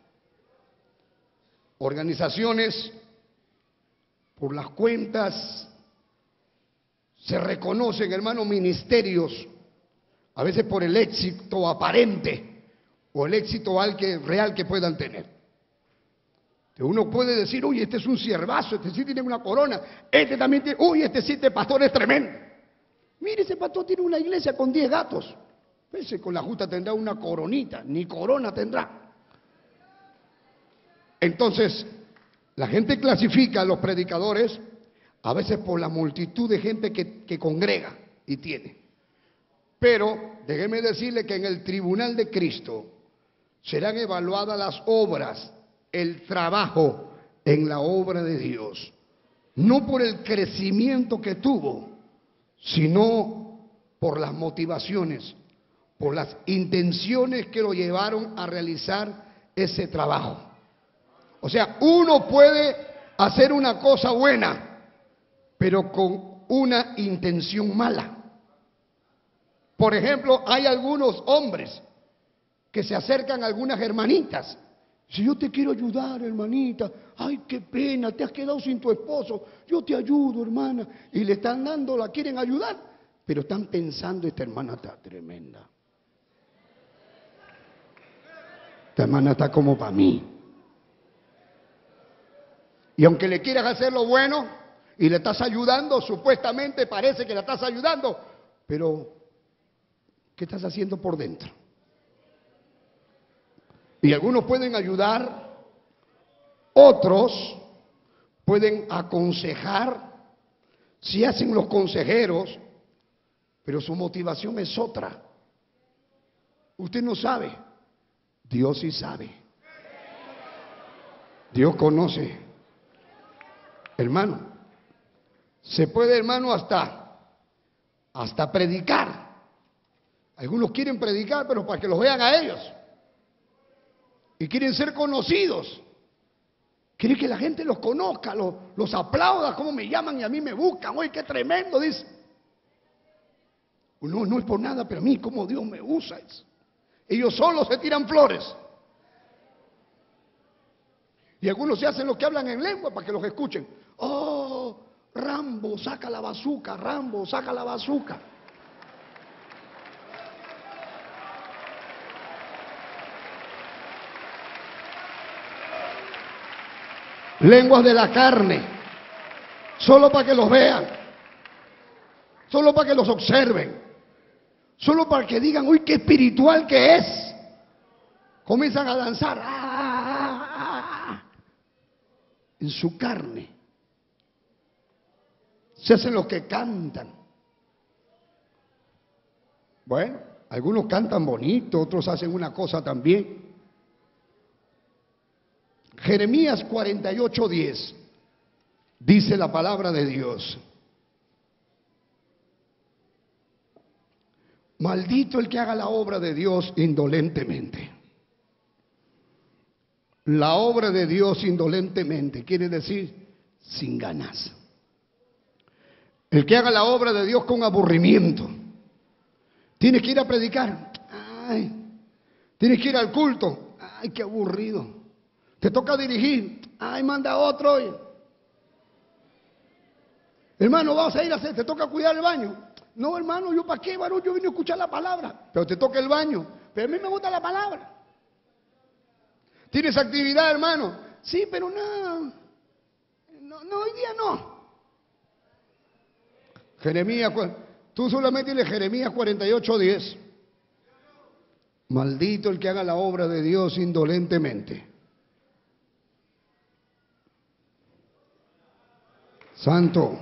organizaciones por las cuentas, se reconocen, hermano, ministerios, a veces por el éxito aparente o el éxito al que, real que puedan tener. Uno puede decir, uy, este es un siervazo, este sí tiene una corona, este también tiene, uy, este sí, este pastor es tremendo. Mire, ese pastor tiene una iglesia con diez gatos. Ese con la justa tendrá una coronita, ni corona tendrá. Entonces, la gente clasifica a los predicadores a veces por la multitud de gente que, que congrega y tiene. Pero déjeme decirle que en el tribunal de Cristo serán evaluadas las obras, el trabajo en la obra de Dios, no por el crecimiento que tuvo, sino por las motivaciones, por las intenciones que lo llevaron a realizar ese trabajo. O sea, uno puede hacer una cosa buena, pero con una intención mala. Por ejemplo, hay algunos hombres que se acercan a algunas hermanitas. Si yo te quiero ayudar, hermanita, ay, qué pena, te has quedado sin tu esposo, yo te ayudo, hermana. Y le están dando, la quieren ayudar, pero están pensando, esta hermana está tremenda. Esta hermana está como para mí. Y aunque le quieras hacer lo bueno y le estás ayudando, supuestamente parece que la estás ayudando, pero ¿qué estás haciendo por dentro? Y algunos pueden ayudar, otros pueden aconsejar, si hacen los consejeros, pero su motivación es otra. Usted no sabe, Dios sí sabe. Dios conoce. Hermano, se puede, hermano, hasta, hasta predicar. Algunos quieren predicar, pero para que los vean a ellos. Y quieren ser conocidos. Quieren que la gente los conozca, los, los aplauda, como me llaman y a mí me buscan. Oye, qué tremendo, dice. No, no es por nada, pero a mí como Dios me usa. Eso. Ellos solos se tiran flores. Y algunos se hacen los que hablan en lengua para que los escuchen. Oh, Rambo, saca la bazuca, Rambo, saca la bazuca. Lenguas de la carne, solo para que los vean, solo para que los observen, solo para que digan, uy, qué espiritual que es. Comienzan a danzar ¡ah, ah, ah! En su carne. Se hacen los que cantan. Bueno, algunos cantan bonito, otros hacen una cosa también. Jeremías cuarenta y ocho, diez dice la palabra de Dios: maldito el que haga la obra de Dios indolentemente. La obra de Dios indolentemente quiere decir sin ganas. El que haga la obra de Dios con aburrimiento. Tienes que ir a predicar. Ay, tienes que ir al culto. Ay, qué aburrido. Te toca dirigir. Ay, manda otro hoy. Hermano, vamos a ir a hacer, te toca cuidar el baño. No, hermano, ¿yo para qué, varón? Yo vine a escuchar la palabra. Pero te toca el baño. Pero a mí me gusta la palabra. ¿Tienes actividad, hermano? Sí, pero no. No, no, hoy día no. Jeremías, tú solamente dile Jeremías cuarenta y ocho, diez. Maldito el que haga la obra de Dios indolentemente. Santo.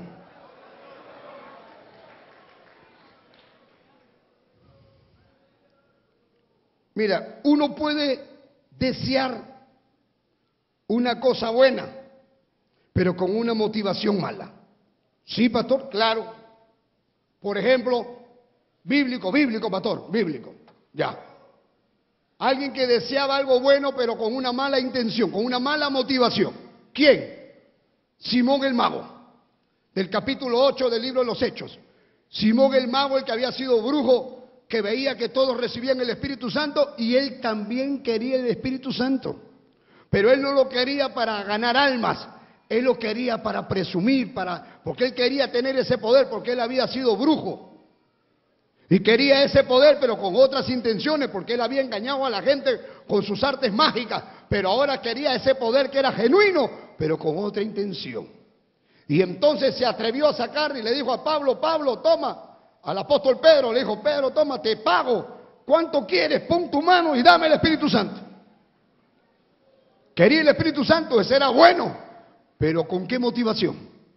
Mira, uno puede desear una cosa buena, pero con una motivación mala. Sí, pastor, claro. Por ejemplo, bíblico, bíblico, pastor, bíblico. Ya. Alguien que deseaba algo bueno, pero con una mala intención, con una mala motivación. ¿Quién? Simón el mago, del capítulo ocho del libro de los Hechos. Simón el mago, el que había sido brujo, que veía que todos recibían el Espíritu Santo y él también quería el Espíritu Santo. Pero él no lo quería para ganar almas, él lo quería para presumir, para, porque él quería tener ese poder, porque él había sido brujo. Y quería ese poder, pero con otras intenciones, porque él había engañado a la gente con sus artes mágicas, pero ahora quería ese poder que era genuino, pero con otra intención. Y entonces se atrevió a sacar y le dijo a Pablo, Pablo, toma, al apóstol Pedro, le dijo, Pedro, toma, te pago, ¿cuánto quieres? Pon tu mano y dame el Espíritu Santo. Quería el Espíritu Santo, ese era bueno, pero ¿con qué motivación?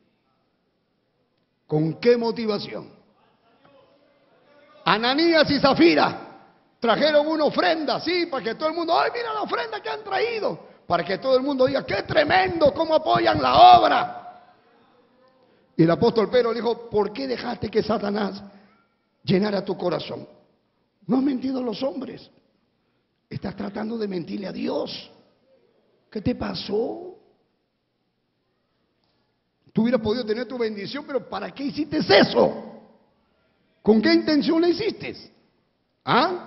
¿Con qué motivación? Ananías y Zafira trajeron una ofrenda, sí, para que todo el mundo, ay, mira la ofrenda que han traído, para que todo el mundo diga, qué tremendo, cómo apoyan la obra. Y el apóstol Pedro le dijo, ¿por qué dejaste que Satanás llenara tu corazón? No has mentido a los hombres, estás tratando de mentirle a Dios. ¿Qué te pasó? Tú hubieras podido tener tu bendición, pero ¿para qué hiciste eso? ¿Con qué intención lo hiciste? ¿Ah?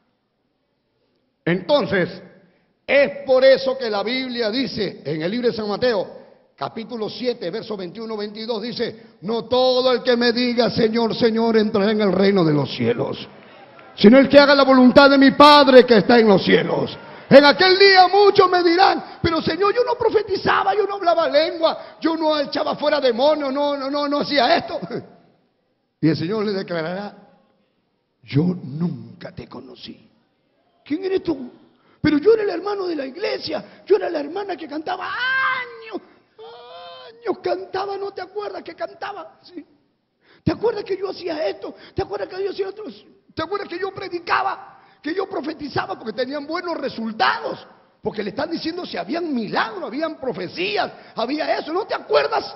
Entonces, es por eso que la Biblia dice en el libro de San Mateo, capítulo siete, versos veintiuno veintidós, dice, no todo el que me diga Señor, Señor, entrará en el reino de los cielos, sino el que haga la voluntad de mi Padre que está en los cielos. En aquel día muchos me dirán, pero Señor, yo no profetizaba, yo no hablaba lengua, yo no echaba fuera demonios, no, no, no, no hacía esto. Y el Señor le declarará, yo nunca te conocí. ¿Quién eres tú? Pero yo era el hermano de la iglesia, yo era la hermana que cantaba años, años cantaba, ¿no te acuerdas que cantaba? Sí. ¿Te acuerdas que yo hacía esto? ¿Te acuerdas que yo hacía otro? ¿Te acuerdas que yo predicaba? Que yo profetizaba porque tenían buenos resultados, porque le están diciendo si habían milagros, habían profecías, había eso, ¿no te acuerdas?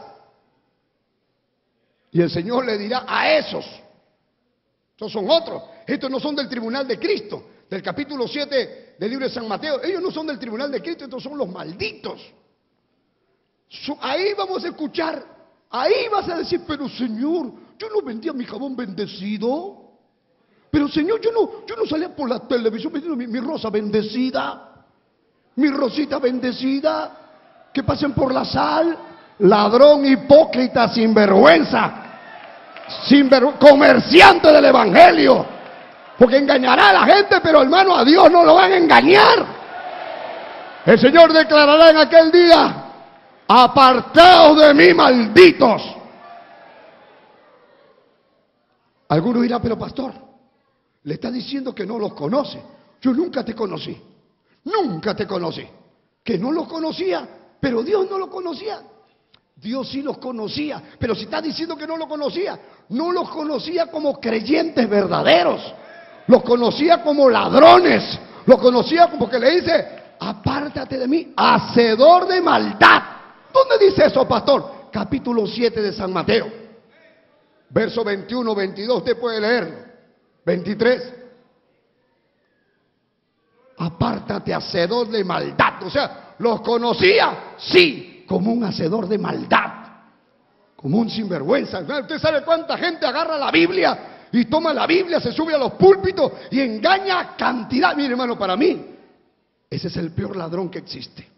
Y el Señor le dirá a esos, estos son otros, estos no son del tribunal de Cristo, del capítulo siete del libro de San Mateo, ellos no son del tribunal de Cristo, estos son los malditos. Ahí vamos a escuchar, ahí vas a decir, pero Señor, yo no vendía mi jabón bendecido. Pero Señor, yo no, yo no salía por la televisión vendiendo mi, mi rosa bendecida, mi rosita bendecida, que pasen por la sal, ladrón, hipócrita, sinvergüenza, sinver, comerciante del evangelio, porque engañará a la gente, pero hermano, a Dios no lo van a engañar. El Señor declarará en aquel día, apartaos de mí, malditos. Alguno dirá, pero pastor, le está diciendo que no los conoce. Yo nunca te conocí. Nunca te conocí. Que no los conocía, pero Dios no los conocía. Dios sí los conocía. Pero si está diciendo que no los conocía, no los conocía como creyentes verdaderos. Los conocía como ladrones. Los conocía como que le dice, apártate de mí, hacedor de maldad. ¿Dónde dice eso, pastor? Capítulo siete de San Mateo. Verso veintiuno, veintidós, usted puede leerlo. veintitrés. Apártate, hacedor de maldad. O sea, los conocía, sí, como un hacedor de maldad, como un sinvergüenza. Usted sabe cuánta gente agarra la Biblia y toma la Biblia, se sube a los púlpitos y engaña cantidad. Mire, hermano, para mí, ese es el peor ladrón que existe.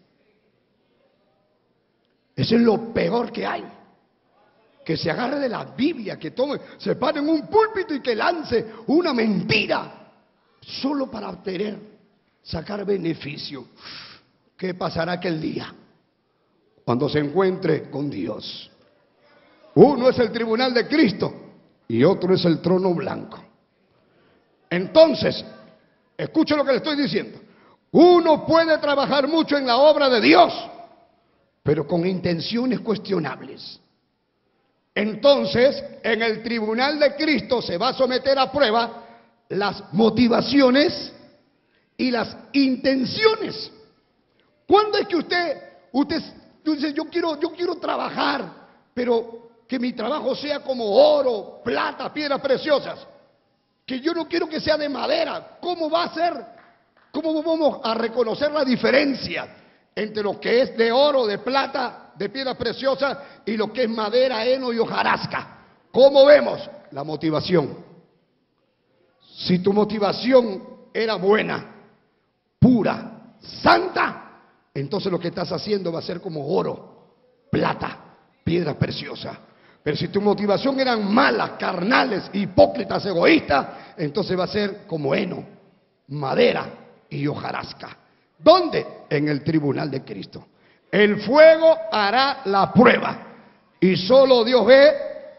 Ese es lo peor que hay. Que se agarre de la Biblia, que tome, se pare en un púlpito y que lance una mentira solo para obtener, sacar beneficio. ¿Qué pasará aquel día? Cuando se encuentre con Dios. Uno es el tribunal de Cristo y otro es el trono blanco. Entonces, escuche lo que le estoy diciendo. Uno puede trabajar mucho en la obra de Dios, pero con intenciones cuestionables. Entonces, en el tribunal de Cristo se va a someter a prueba las motivaciones y las intenciones. ¿Cuándo es que usted, usted dice, yo quiero, yo quiero trabajar, pero que mi trabajo sea como oro, plata, piedras preciosas? Que yo no quiero que sea de madera. ¿Cómo va a ser? ¿Cómo vamos a reconocer la diferencia entre lo que es de oro, de plata, de piedras preciosas y lo que es madera, heno y hojarasca? ¿Cómo vemos? La motivación. Si tu motivación era buena, pura, santa, entonces lo que estás haciendo va a ser como oro, plata, piedras preciosas. Pero si tu motivación eran malas, carnales, hipócritas, egoístas, entonces va a ser como heno, madera y hojarasca. ¿Dónde? En el tribunal de Cristo. El fuego hará la prueba. Y solo Dios ve,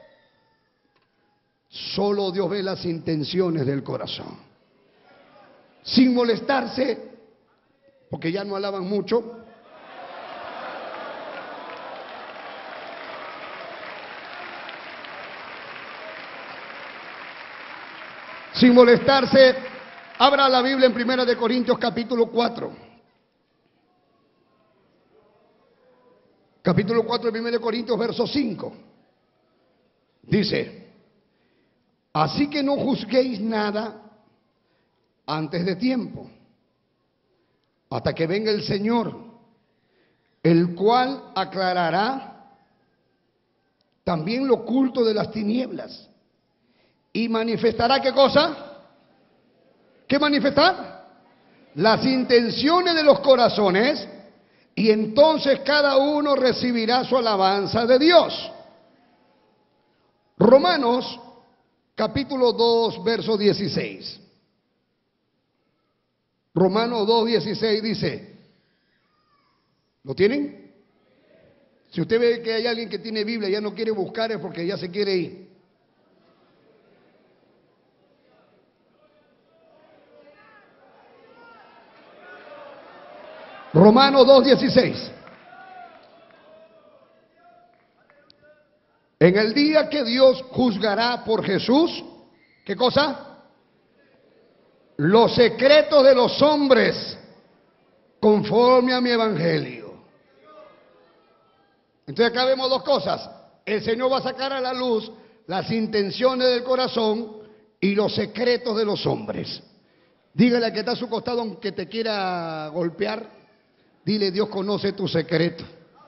solo Dios ve las intenciones del corazón. Sin molestarse, porque ya no alaban mucho. Sin molestarse, abra la Biblia en Primera de Corintios capítulo cuatro. Capítulo cuatro de Primera de Corintios, verso cinco. Dice: así que no juzguéis nada antes de tiempo, hasta que venga el Señor, el cual aclarará también lo oculto de las tinieblas y manifestará, ¿qué cosa? ¿Qué manifestar? Las intenciones de los corazones, y entonces cada uno recibirá su alabanza de Dios. Romanos capítulo dos, verso dieciséis. Romanos dos, dieciséis dice, ¿lo tienen? Si usted ve que hay alguien que tiene Biblia y ya no quiere buscar, es porque ya se quiere ir. Romanos dos, dieciséis. En el día que Dios juzgará por Jesús, ¿qué cosa? Los secretos de los hombres, conforme a mi evangelio. Entonces acá vemos dos cosas. El Señor va a sacar a la luz las intenciones del corazón y los secretos de los hombres. Dígale al que está a su costado, aunque te quiera golpear, dile: Dios conoce tu secreto.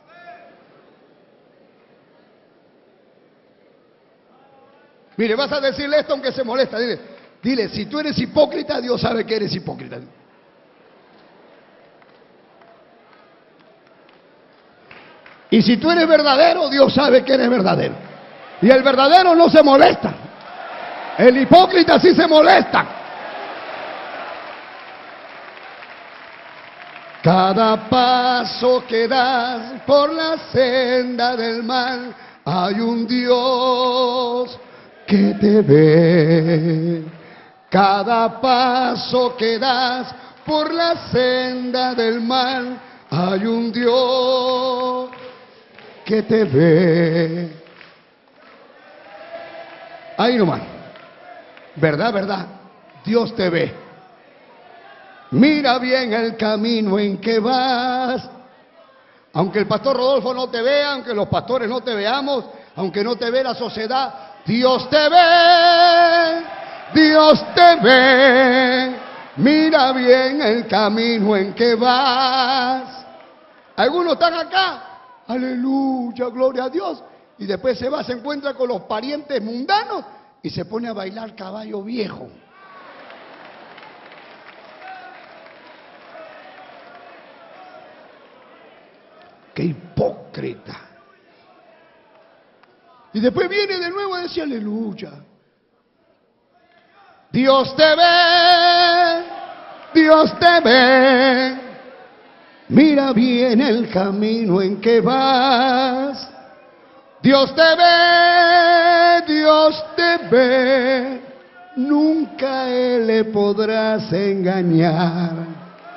Mire, vas a decirle esto aunque se molesta. Dile, dile, si tú eres hipócrita, Dios sabe que eres hipócrita. Y si tú eres verdadero, Dios sabe que eres verdadero. Y el verdadero no se molesta. El hipócrita sí se molesta. Cada paso que das por la senda del mal, hay un Dios que te ve. Cada paso que das por la senda del mal, hay un Dios que te ve. Ahí nomás. ¿Verdad, verdad? Dios te ve. Mira bien el camino en que vas. Aunque el pastor Rodolfo no te vea, aunque los pastores no te veamos, aunque no te ve la sociedad, Dios te ve, Dios te ve. Mira bien el camino en que vas. Algunos están acá, aleluya, gloria a Dios, y después se va, se encuentra con los parientes mundanos y se pone a bailar caballo viejo. ¡Qué hipócrita! Y después viene de nuevo a decir aleluya. Dios te ve, Dios te ve. Mira bien el camino en que vas. Dios te ve, Dios te ve. Nunca Él le podrás engañar.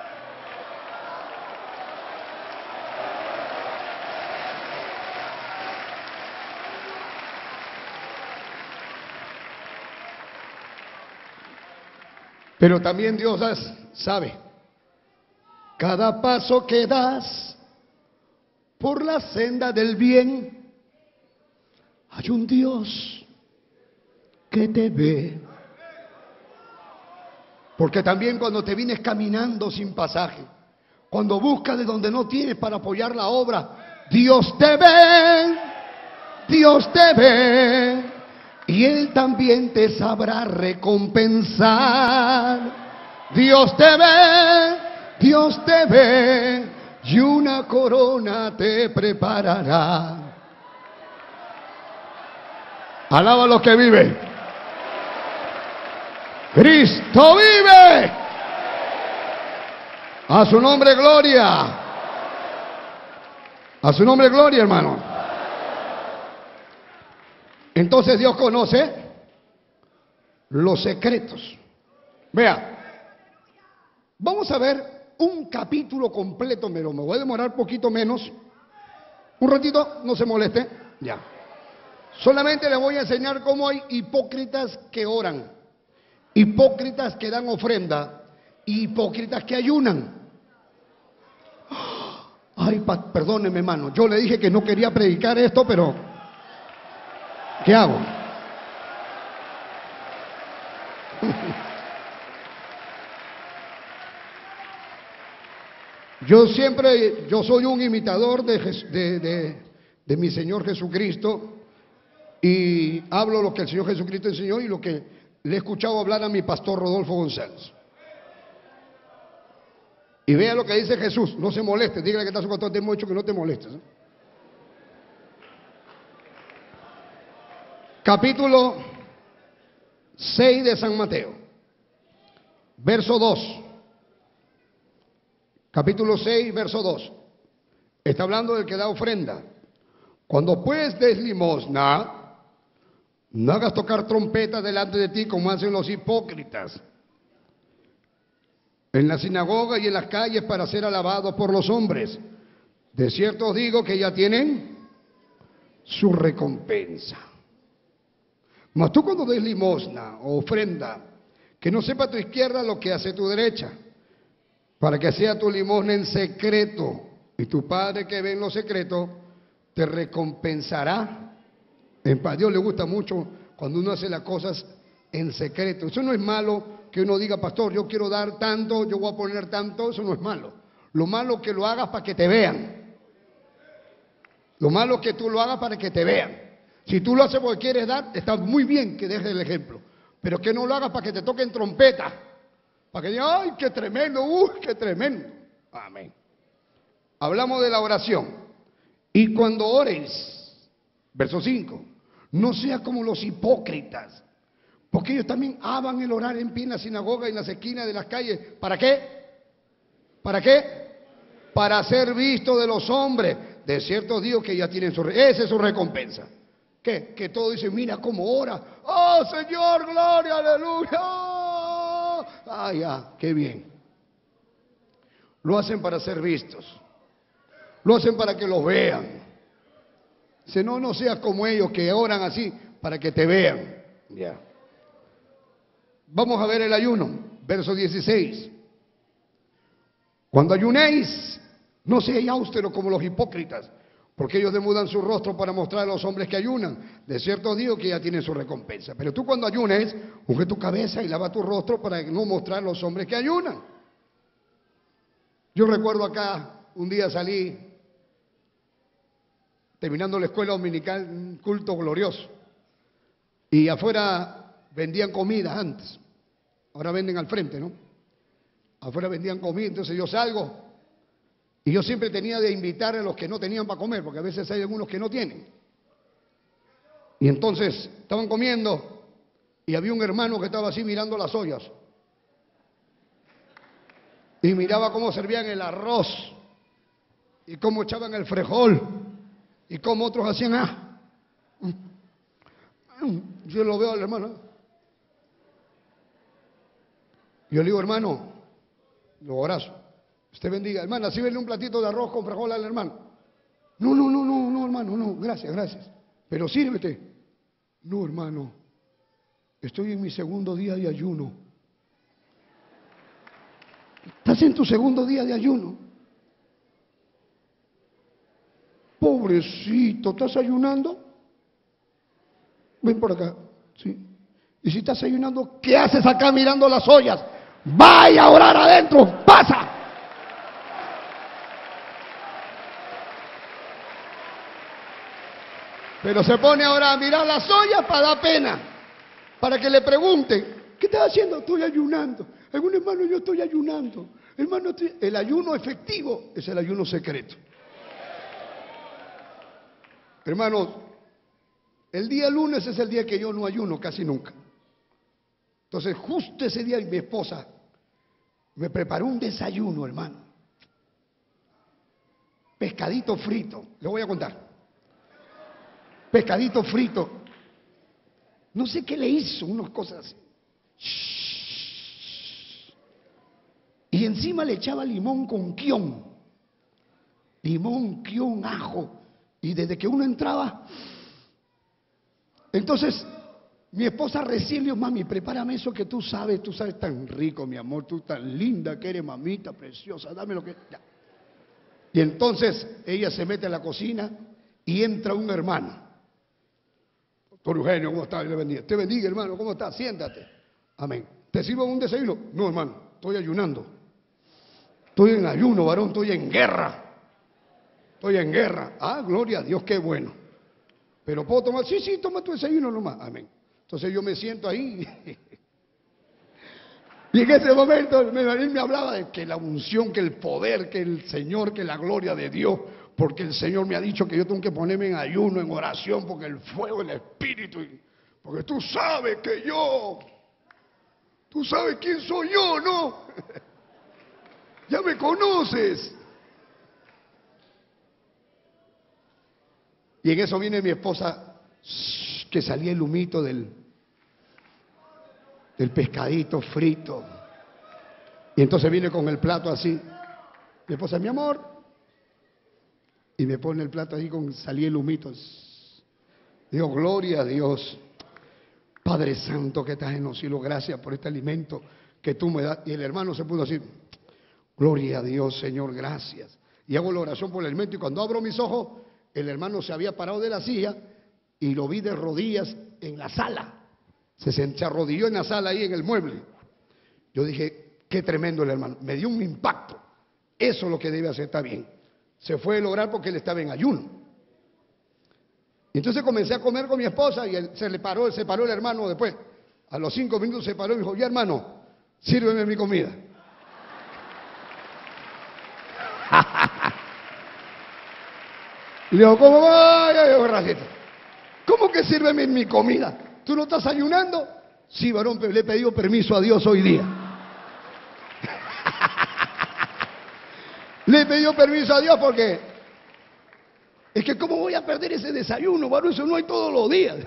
Pero también Dios sabe, cada paso que das por la senda del bien, hay un Dios que te ve. Porque también cuando te vienes caminando sin pasaje, cuando buscas de donde no tienes para apoyar la obra, Dios te ve, Dios te ve. Y Él también te sabrá recompensar. Dios te ve, Dios te ve, y una corona te preparará. Alaba a los que viven. Cristo vive. A su nombre, gloria. A su nombre, gloria, hermano. Entonces Dios conoce los secretos. Vea, vamos a ver un capítulo completo, pero me voy a demorar poquito menos. Un ratito, no se moleste. Ya. Solamente les voy a enseñar cómo hay hipócritas que oran, hipócritas que dan ofrenda, y hipócritas que ayunan. Ay, pa, perdóneme, hermano. Yo le dije que no quería predicar esto, pero ¿qué hago? Yo siempre, yo soy un imitador de, de, de, de mi Señor Jesucristo, y hablo lo que el Señor Jesucristo enseñó y lo que le he escuchado hablar a mi pastor Rodolfo González. Y vea lo que dice Jesús, no se moleste, dígale que está su pastor, te hemos dicho que no te molestes, ¿eh? Capítulo seis de San Mateo, verso dos. Capítulo seis, verso dos. Está hablando del que da ofrenda. Cuando pues des limosna, no hagas tocar trompeta delante de ti como hacen los hipócritas en la sinagoga y en las calles para ser alabados por los hombres. De cierto os digo que ya tienen su recompensa. Mas tú cuando des limosna o ofrenda, que no sepa tu izquierda lo que hace tu derecha, para que sea tu limosna en secreto, y tu Padre que ve en lo secreto te recompensará en paz. A Dios le gusta mucho cuando uno hace las cosas en secreto. Eso no es malo que uno diga, pastor, yo quiero dar tanto, yo voy a poner tanto. Eso no es malo. Lo malo es que lo hagas para que te vean. Lo malo es que tú lo hagas para que te vean. Si tú lo haces porque quieres dar, está muy bien que dejes el ejemplo, pero que no lo hagas para que te toquen trompeta, para que digan, ay, qué tremendo, uy, qué tremendo. Amén. Hablamos de la oración. Y cuando ores, verso cinco, no seas como los hipócritas, porque ellos también aman el orar en pie en la sinagoga y en las esquinas de las calles. ¿Para qué? ¿Para qué? Para ser visto de los hombres. De cierto digo que ya tienen su, esa es su recompensa. ¿Qué? Que todos dicen, mira cómo ora. ¡Oh, Señor, gloria, aleluya! ¡Ah, ya, qué bien! Lo hacen para ser vistos. Lo hacen para que los vean. Si no, no seas como ellos que oran así para que te vean. Ya. Vamos a ver el ayuno, verso dieciséis. Cuando ayunéis, no seáis austeros como los hipócritas, porque ellos demudan su rostro para mostrar a los hombres que ayunan. De cierto digo que ya tienen su recompensa. Pero tú cuando ayunes, unge tu cabeza y lava tu rostro para no mostrar a los hombres que ayunan. Yo recuerdo acá, un día salí, terminando la escuela dominical, un culto glorioso. Y afuera vendían comida antes. Ahora venden al frente, ¿no? Afuera vendían comida, entonces yo salgo. Y yo siempre tenía de invitar a los que no tenían para comer, porque a veces hay algunos que no tienen. Y entonces estaban comiendo y había un hermano que estaba así mirando las ollas. Y miraba cómo servían el arroz y cómo echaban el frijol y cómo otros hacían, ah. Yo lo veo al hermano. Yo le digo, hermano, lo abrazo. Usted bendiga, hermana, ¿sí vende un platito de arroz con frijol al hermano? No, no, no, no, no, hermano, no, gracias, gracias. Pero sírvete. No, hermano, estoy en mi segundo día de ayuno. ¿Estás en tu segundo día de ayuno? Pobrecito, ¿estás ayunando? Ven por acá, sí. Y si estás ayunando, ¿qué haces acá mirando las ollas? Vaya a orar adentro, pasa. Pero se pone ahora a mirar las ollas para dar pena, para que le pregunten, ¿qué estás haciendo? Estoy ayunando. Algún hermano, yo estoy ayunando. Hermano, el ayuno efectivo es el ayuno secreto. Hermanos, el día lunes es el día que yo no ayuno casi nunca. Entonces, justo ese día mi esposa me preparó un desayuno, hermano. Pescadito frito, le voy a contar. Pescadito frito. No sé qué le hizo, unas cosas así. Y encima le echaba limón con quión. Limón, quión, ajo. Y desde que uno entraba, entonces mi esposa recién le dijo, mami, prepárame eso que tú sabes, tú sabes tan rico, mi amor, tú tan linda que eres, mamita preciosa, dame lo que... Ya. Y entonces ella se mete a la cocina y entra un hermano. Doctor Eugenio, ¿cómo está? Dios le bendiga. Te bendiga, hermano, ¿cómo está? Siéntate. Amén. ¿Te sirvo un desayuno? No, hermano, estoy ayunando. Estoy en ayuno, varón, estoy en guerra. Estoy en guerra. Ah, gloria a Dios, qué bueno. Pero puedo tomar, sí, sí, toma tu desayuno nomás. Amén. Entonces yo me siento ahí. Y en ese momento él me hablaba de que la unción, que el poder, que el Señor, que la gloria de Dios. Porque el Señor me ha dicho que yo tengo que ponerme en ayuno, en oración, porque el fuego, el espíritu. Porque tú sabes que yo, tú sabes quién soy yo, ¿no? Ya me conoces. Y en eso viene mi esposa, que salía el humito del, del pescadito frito. Y entonces viene con el plato así. Mi esposa, mi amor. Y me pone el plato ahí con, salía el humito. Digo, gloria a Dios. Padre Santo que estás en los cielos, gracias por este alimento que tú me das. Y el hermano se puso así, gloria a Dios, Señor, gracias. Y hago la oración por el alimento y cuando abro mis ojos, el hermano se había parado de la silla y lo vi de rodillas en la sala. Se, se arrodilló en la sala ahí en el mueble. Yo dije, qué tremendo el hermano. Me dio un impacto. Eso es lo que debe hacer, está bien. Se fue a lograr porque él estaba en ayuno. Y entonces comencé a comer con mi esposa y él, se le paró, se paró el hermano después. A los cinco minutos se paró y dijo, ya hermano, sírveme mi comida. Le digo, ¿cómo va? ¿Cómo que sírveme mi comida? ¿Tú no estás ayunando? Sí, varón, pero le he pedido permiso a Dios hoy día. Le he pedido permiso a Dios porque es que ¿cómo voy a perder ese desayuno, varón? Eso no hay todos los días.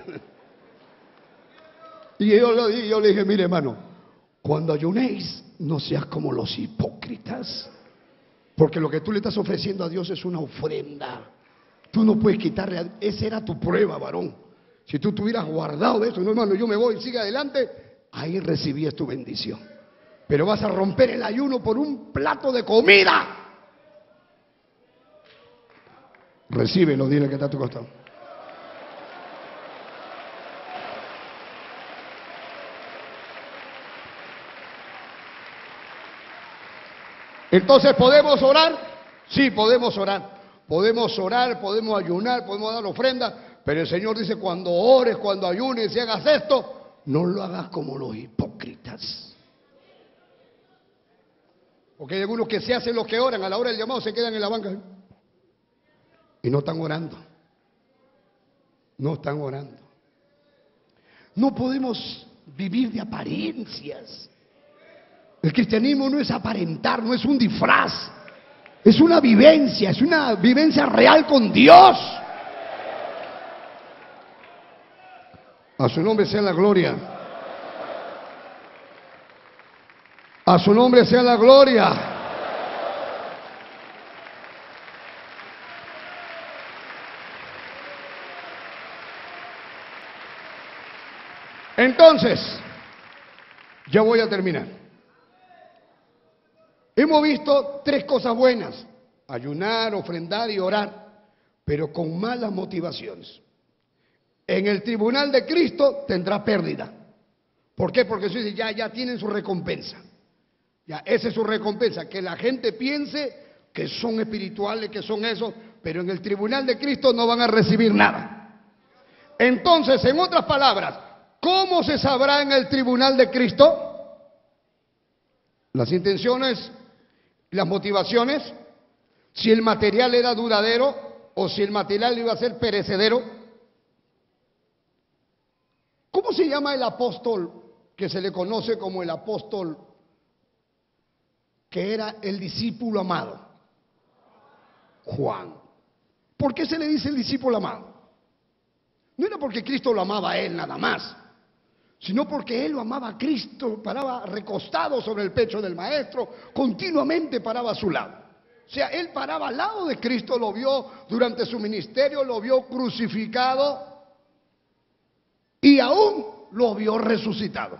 Y yo, yo le dije, mire hermano, cuando ayunéis, no seas como los hipócritas. Porque lo que tú le estás ofreciendo a Dios es una ofrenda. Tú no puedes quitarle, a... esa era tu prueba, varón. Si tú tuvieras guardado eso, no hermano, yo me voy, sigue adelante, ahí recibías tu bendición. Pero vas a romper el ayuno por un plato de comida. Recíbelo, dile que está a tu costado. Entonces, ¿podemos orar? Sí, podemos orar. Podemos orar, podemos ayunar, podemos dar ofrenda, pero el Señor dice, cuando ores, cuando ayunes y hagas esto, no lo hagas como los hipócritas. Porque hay algunos que se hacen los que oran, a la hora del llamado se quedan en la banca y no están orando. No están orando. No podemos vivir de apariencias. El cristianismo no es aparentar, no es un disfraz. Es una vivencia, es una vivencia real con Dios. A su nombre sea la gloria. A su nombre sea la gloria. Entonces, ya voy a terminar. Hemos visto tres cosas buenas: ayunar, ofrendar y orar, pero con malas motivaciones. En el tribunal de Cristo tendrá pérdida. ¿Por qué? Porque eso dice, ya, ya tienen su recompensa. Ya, esa es su recompensa, que la gente piense que son espirituales, que son eso, pero en el tribunal de Cristo no van a recibir nada. Entonces, en otras palabras, ¿cómo se sabrá en el tribunal de Cristo? Las intenciones, las motivaciones, si el material era duradero o si el material iba a ser perecedero. ¿Cómo se llama el apóstol que se le conoce como el apóstol que era el discípulo amado? Juan. ¿Por qué se le dice el discípulo amado? No era porque Cristo lo amaba a él nada más, sino porque él lo amaba a Cristo, paraba recostado sobre el pecho del maestro, continuamente paraba a su lado. O sea, él paraba al lado de Cristo, lo vio durante su ministerio, lo vio crucificado y aún lo vio resucitado.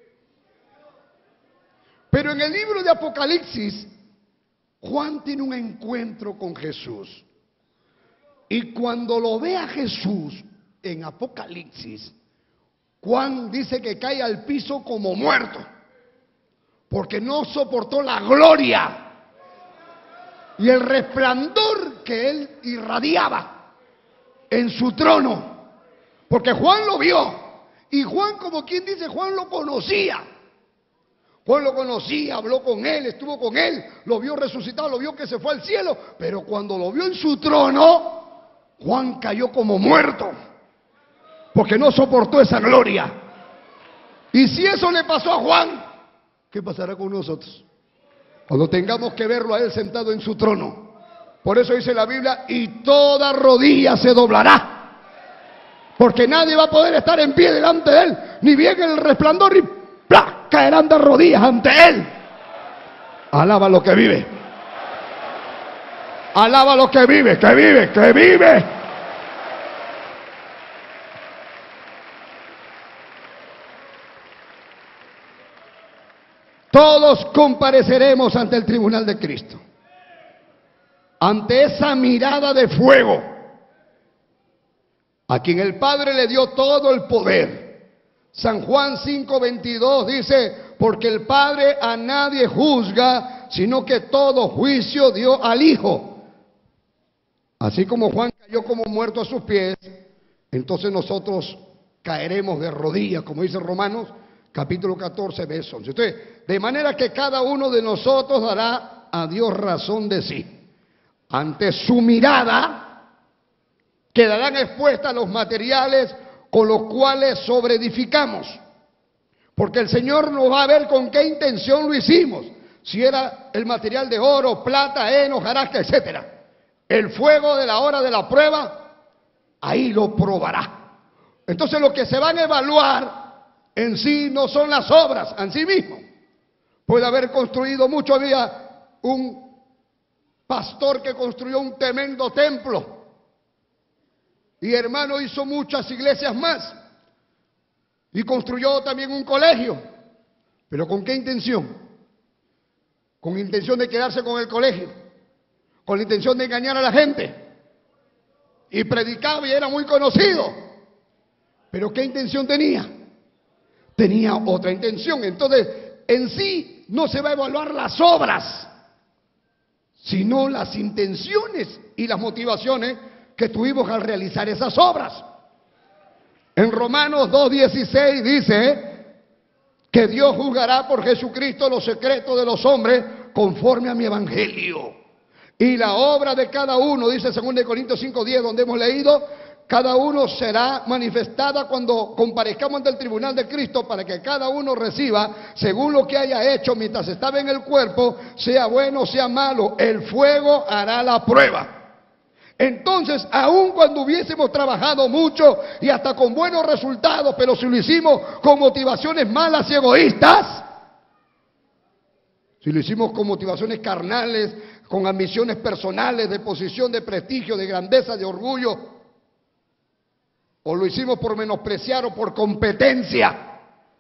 Pero en el libro de Apocalipsis, Juan tiene un encuentro con Jesús. Y cuando lo ve a Jesús en Apocalipsis, Juan dice que cae al piso como muerto, porque no soportó la gloria y el resplandor que él irradiaba en su trono, porque Juan lo vio. Y Juan, como quien dice, Juan lo conocía. Juan lo conocía, habló con él, estuvo con él, lo vio resucitado, lo vio que se fue al cielo, pero cuando lo vio en su trono, Juan cayó como muerto, porque no soportó esa gloria. Y si eso le pasó a Juan, ¿qué pasará con nosotros? Cuando tengamos que verlo a él sentado en su trono. Por eso dice la Biblia, y toda rodilla se doblará, porque nadie va a poder estar en pie delante de él, ni bien el resplandor, y ¡plá!, caerán de rodillas ante él. Alaba lo que vive. Alaba lo que vive, que vive, que vive. Todos compareceremos ante el tribunal de Cristo, ante esa mirada de fuego, a quien el Padre le dio todo el poder. San Juan cinco veintidós dice, porque el Padre a nadie juzga, sino que todo juicio dio al Hijo. Así como Juan cayó como muerto a sus pies, entonces nosotros caeremos de rodillas, como dice Romanos capítulo catorce, verso once. Entonces, de manera que cada uno de nosotros dará a Dios razón de sí. Ante su mirada quedarán expuestas los materiales con los cuales sobreedificamos, porque el Señor nos va a ver con qué intención lo hicimos. Si era el material de oro, plata, heno, hojarasca, etcétera. El fuego de la hora de la prueba, ahí lo probará. Entonces lo que se van a evaluar en sí no son las obras en sí mismo. Puede haber construido mucho. Había un pastor que construyó un tremendo templo, y hermano hizo muchas iglesias más, y construyó también un colegio. ¿Pero con qué intención? Con intención de quedarse con el colegio, con la intención de engañar a la gente, y predicaba y era muy conocido. ¿Pero qué intención tenía? Tenía otra intención. Entonces, en sí no se va a evaluar las obras, sino las intenciones y las motivaciones que tuvimos al realizar esas obras. En Romanos dos dieciséis dice que Dios juzgará por Jesucristo los secretos de los hombres conforme a mi evangelio. Y la obra de cada uno, dice segunda de Corintios cinco diez, donde hemos leído, cada uno será manifestada cuando comparezcamos ante el tribunal de Cristo, para que cada uno reciba según lo que haya hecho mientras estaba en el cuerpo, sea bueno o sea malo. El fuego hará la prueba. Entonces, aun cuando hubiésemos trabajado mucho y hasta con buenos resultados, pero si lo hicimos con motivaciones malas y egoístas, si lo hicimos con motivaciones carnales, con ambiciones personales, de posición, de prestigio, de grandeza, de orgullo, o lo hicimos por menospreciar o por competencia,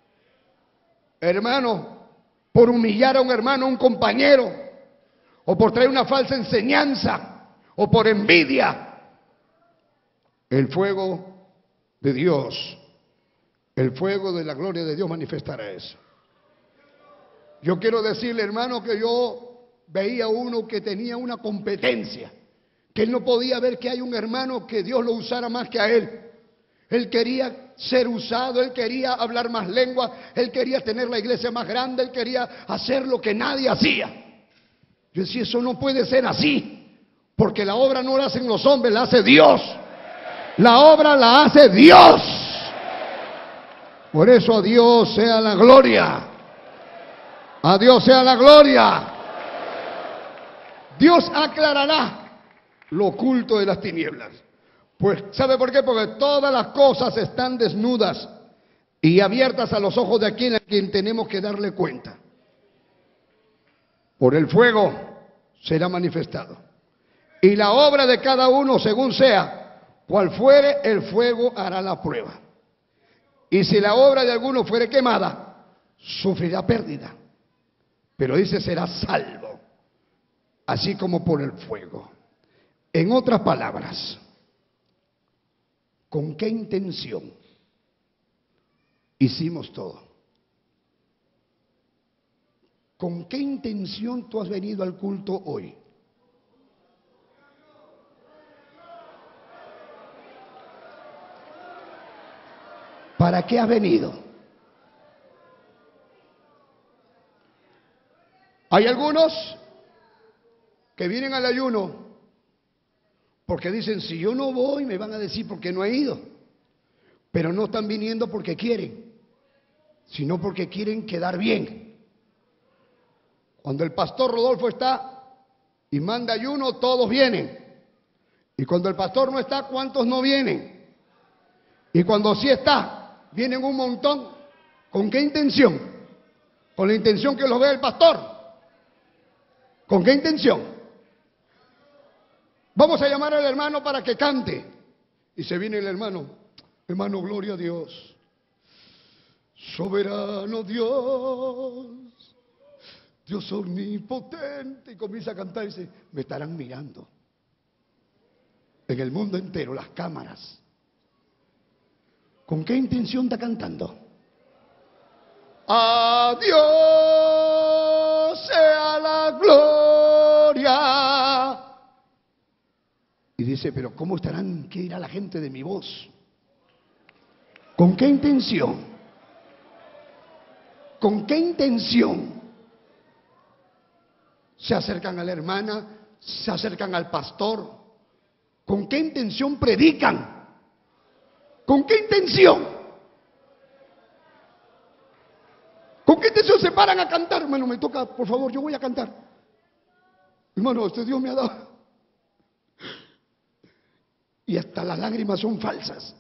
hermano, por humillar a un hermano, a un compañero, o por traer una falsa enseñanza, o por envidia, el fuego de Dios, el fuego de la gloria de Dios manifestará eso. Yo quiero decirle, hermano, que yo veía uno que tenía una competencia, que él no podía ver que hay un hermano que Dios lo usara más que a él. Él quería ser usado, él quería hablar más lengua, él quería tener la iglesia más grande, él quería hacer lo que nadie hacía. Yo decía, eso no puede ser así. Porque la obra no la hacen los hombres, la hace Dios. La obra la hace Dios. Por eso a Dios sea la gloria. A Dios sea la gloria. Dios aclarará lo oculto de las tinieblas. Pues, ¿sabe por qué? Porque todas las cosas están desnudas y abiertas a los ojos de aquel a quien tenemos que darle cuenta. Por el fuego será manifestado. Y la obra de cada uno, según sea, cual fuere, el fuego hará la prueba. Y si la obra de alguno fuere quemada, sufrirá pérdida. Pero dice, será salvo, así como por el fuego. En otras palabras, ¿con qué intención hicimos todo? ¿Con qué intención tú has venido al culto hoy? ¿Para qué has venido? Hay algunos que vienen al ayuno porque dicen, si yo no voy me van a decir por qué no he ido. Pero no están viniendo porque quieren, sino porque quieren quedar bien. Cuando el pastor Rodolfo está y manda ayuno, todos vienen. Y cuando el pastor no está, ¿cuántos no vienen? Y cuando sí está, vienen un montón. ¿Con qué intención? Con la intención que los vea el pastor. ¿Con qué intención? Vamos a llamar al hermano para que cante. Y se viene el hermano. Hermano, gloria a Dios. Soberano Dios. Dios omnipotente. Y comienza a cantar y dice, me estarán mirando. En el mundo entero, las cámaras. ¿Con qué intención está cantando? A Dios sea la gloria. Y dice, pero ¿cómo estarán? ¿Qué dirá la gente de mi voz? ¿Con qué intención? ¿Con qué intención? Se acercan a la hermana, se acercan al pastor. ¿Con qué intención predican? ¿Con qué intención? ¿Con qué intención se paran a cantar? Hermano, me toca, por favor, yo voy a cantar. Hermano, este Dios me ha dado. Y hasta las lágrimas son falsas.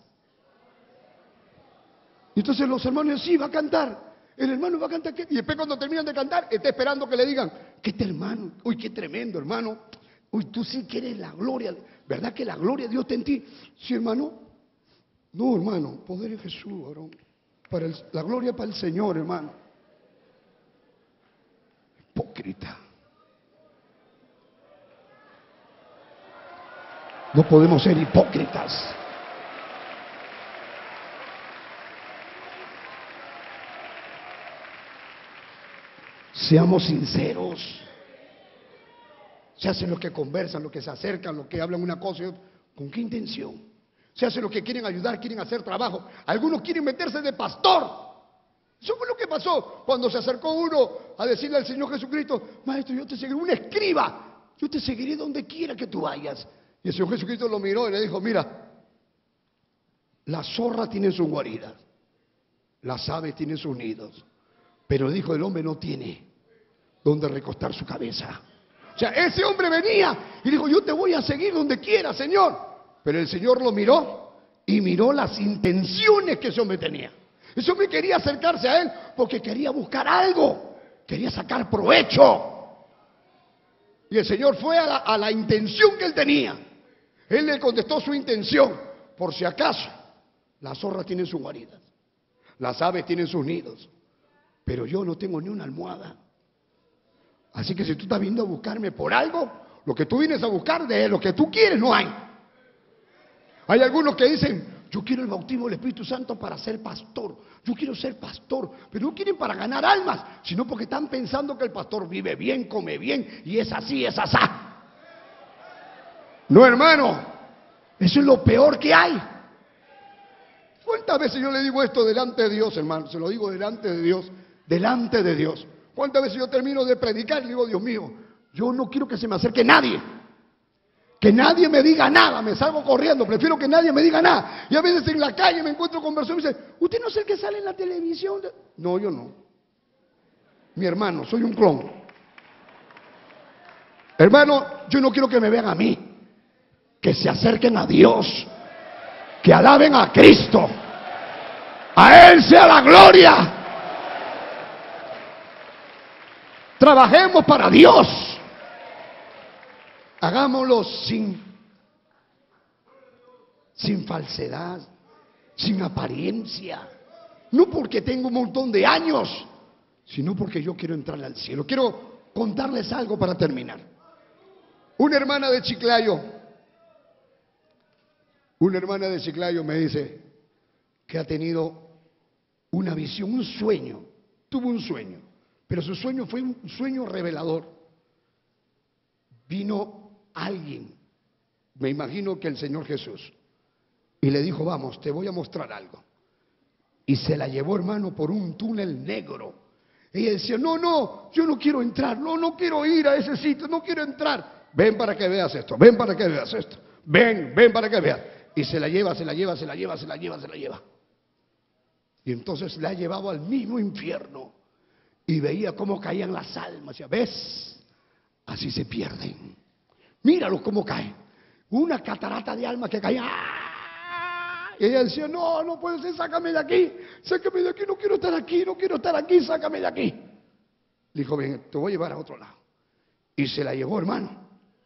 Y entonces los hermanos dicen, sí, va a cantar. El hermano va a cantar. ¿Qué? Y después cuando terminan de cantar, está esperando que le digan, ¿qué este hermano? Uy, qué tremendo, hermano. Uy, tú sí quieres la gloria. ¿Verdad que la gloria de Dios está en ti? Sí, hermano. No, hermano, poder en Jesús, varón. Para el, la gloria para el Señor, hermano. Hipócrita. No podemos ser hipócritas. Seamos sinceros. Se hacen los que conversan, los que se acercan, los que hablan una cosa y otra. ¿Con qué intención? Se hacen los que quieren ayudar, quieren hacer trabajo. Algunos quieren meterse de pastor. Eso fue lo que pasó cuando se acercó uno a decirle al Señor Jesucristo, maestro, yo te seguiré, un escriba, yo te seguiré donde quiera que tú vayas. Y el Señor Jesucristo lo miró y le dijo, mira, la zorra tiene sus guaridas, las aves tienen sus nidos, pero el Hijo del Hombre no tiene donde recostar su cabeza. O sea, ese hombre venía y dijo, yo te voy a seguir donde quiera, Señor. Pero el Señor lo miró y miró las intenciones que ese hombre tenía. Ese hombre quería acercarse a él porque quería buscar algo, quería sacar provecho. Y el Señor fue a la, a la intención que él tenía. Él le contestó su intención. Por si acaso, las zorras tienen sus guaridas, las aves tienen sus nidos, pero yo no tengo ni una almohada. Así que si tú estás viendo a buscarme por algo, lo que tú vienes a buscar de lo que tú quieres no hay. Hay algunos que dicen, yo quiero el bautismo del Espíritu Santo para ser pastor. Yo quiero ser pastor, pero no quieren para ganar almas, sino porque están pensando que el pastor vive bien, come bien, y es así, es asá. No, hermano, eso es lo peor que hay. ¿Cuántas veces yo le digo esto delante de Dios, hermano? Se lo digo delante de Dios, delante de Dios. ¿Cuántas veces yo termino de predicar y digo, Dios mío, yo no quiero que se me acerque nadie? Que nadie me diga nada, me salgo corriendo, prefiero que nadie me diga nada. Y a veces en la calle me encuentro con personas y me dicen, ¿usted no es el que sale en la televisión? No, yo no. Mi hermano, soy un clon. Hermano, yo no quiero que me vean a mí, que se acerquen a Dios, que alaben a Cristo. A Él sea la gloria. Trabajemos para Dios. Hagámoslo sin, sin falsedad, sin apariencia. No porque tengo un montón de años, sino porque yo quiero entrar al cielo. Quiero contarles algo para terminar. Una hermana de Chiclayo, una hermana de Chiclayo me dice que ha tenido una visión, un sueño, tuvo un sueño, pero su sueño fue un sueño revelador. Vino alguien, me imagino que el Señor Jesús, y le dijo, vamos, te voy a mostrar algo. Y se la llevó, hermano, por un túnel negro. Ella decía, no, no, yo no quiero entrar, no, no quiero ir a ese sitio, no quiero entrar. Ven para que veas esto, ven para que veas esto, ven, ven para que veas. Y se la lleva, se la lleva, se la lleva, se la lleva, se la lleva. Y entonces la ha llevado al mismo infierno. Y veía cómo caían las almas. Ya ves, así se pierden. Míralos cómo caen. Una catarata de almas que caían. Y ella decía, no, no puede ser, sácame de aquí, sácame de aquí, no quiero estar aquí, no quiero estar aquí, sácame de aquí. Le dijo, ven, te voy a llevar a otro lado. Y se la llevó, hermano,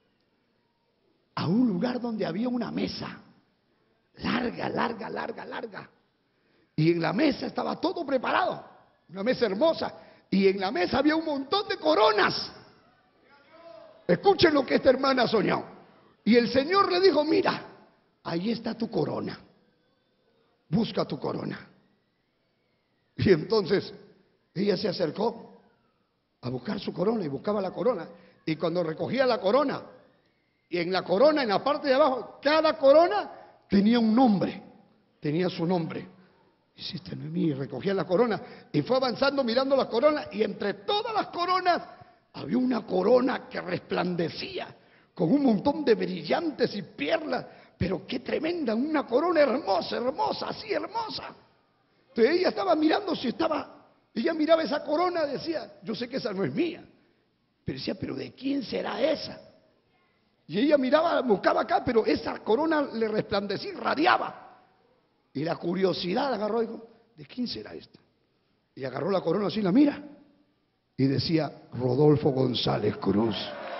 a un lugar donde había una mesa. Larga, larga, larga, larga. Y en la mesa estaba todo preparado. Una mesa hermosa. Y en la mesa había un montón de coronas. Escuchen lo que esta hermana soñó. Y el Señor le dijo, mira, ahí está tu corona. Busca tu corona. Y entonces ella se acercó a buscar su corona y buscaba la corona. Y cuando recogía la corona, y en la corona, en la parte de abajo, cada corona tenía un nombre, tenía su nombre. Hiciste Noemí, recogía la corona y fue avanzando mirando las coronas, y entre todas las coronas había una corona que resplandecía con un montón de brillantes y perlas, pero qué tremenda, una corona hermosa, hermosa, así hermosa. Entonces ella estaba mirando si estaba, ella miraba esa corona, decía, yo sé que esa no es mía, pero decía, pero ¿de quién será esa? Y ella miraba, buscaba acá, pero esa corona le resplandecía, radiaba. Y la curiosidad agarró y dijo, ¿de quién será esta? Y agarró la corona así, la mira. Y decía, Rodolfo González Cruz.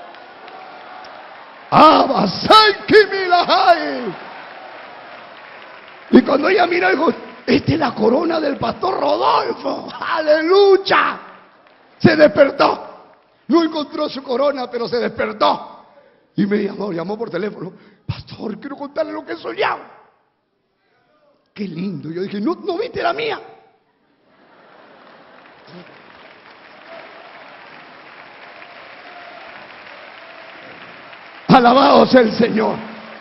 Y cuando ella miró, dijo, esta es la corona del pastor Rodolfo. ¡Aleluya! Se despertó. No encontró su corona, pero se despertó. Y me llamó, llamó por teléfono. Pastor, quiero contarle lo que he soñado. Qué lindo. Yo dije, ¿no, no viste la mía? Alabado sea el Señor.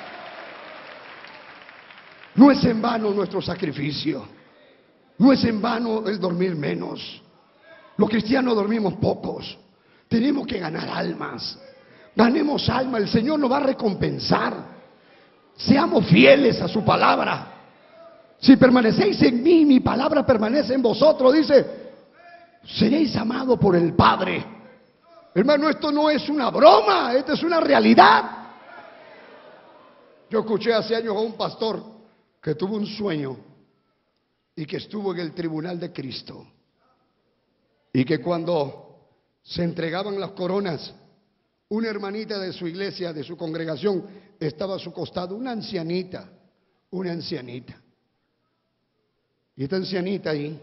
No es en vano nuestro sacrificio. No es en vano el dormir menos. Los cristianos dormimos pocos. Tenemos que ganar almas. Ganemos alma, el Señor nos va a recompensar. Seamos fieles a su palabra. Si permanecéis en mí, mi palabra permanece en vosotros, dice, seréis amados por el Padre. Hermano, esto no es una broma, esto es una realidad. Yo escuché hace años a un pastor que tuvo un sueño y que estuvo en el tribunal de Cristo, y que cuando se entregaban las coronas, una hermanita de su iglesia, de su congregación, estaba a su costado, una ancianita, una ancianita. Y esta ancianita ahí,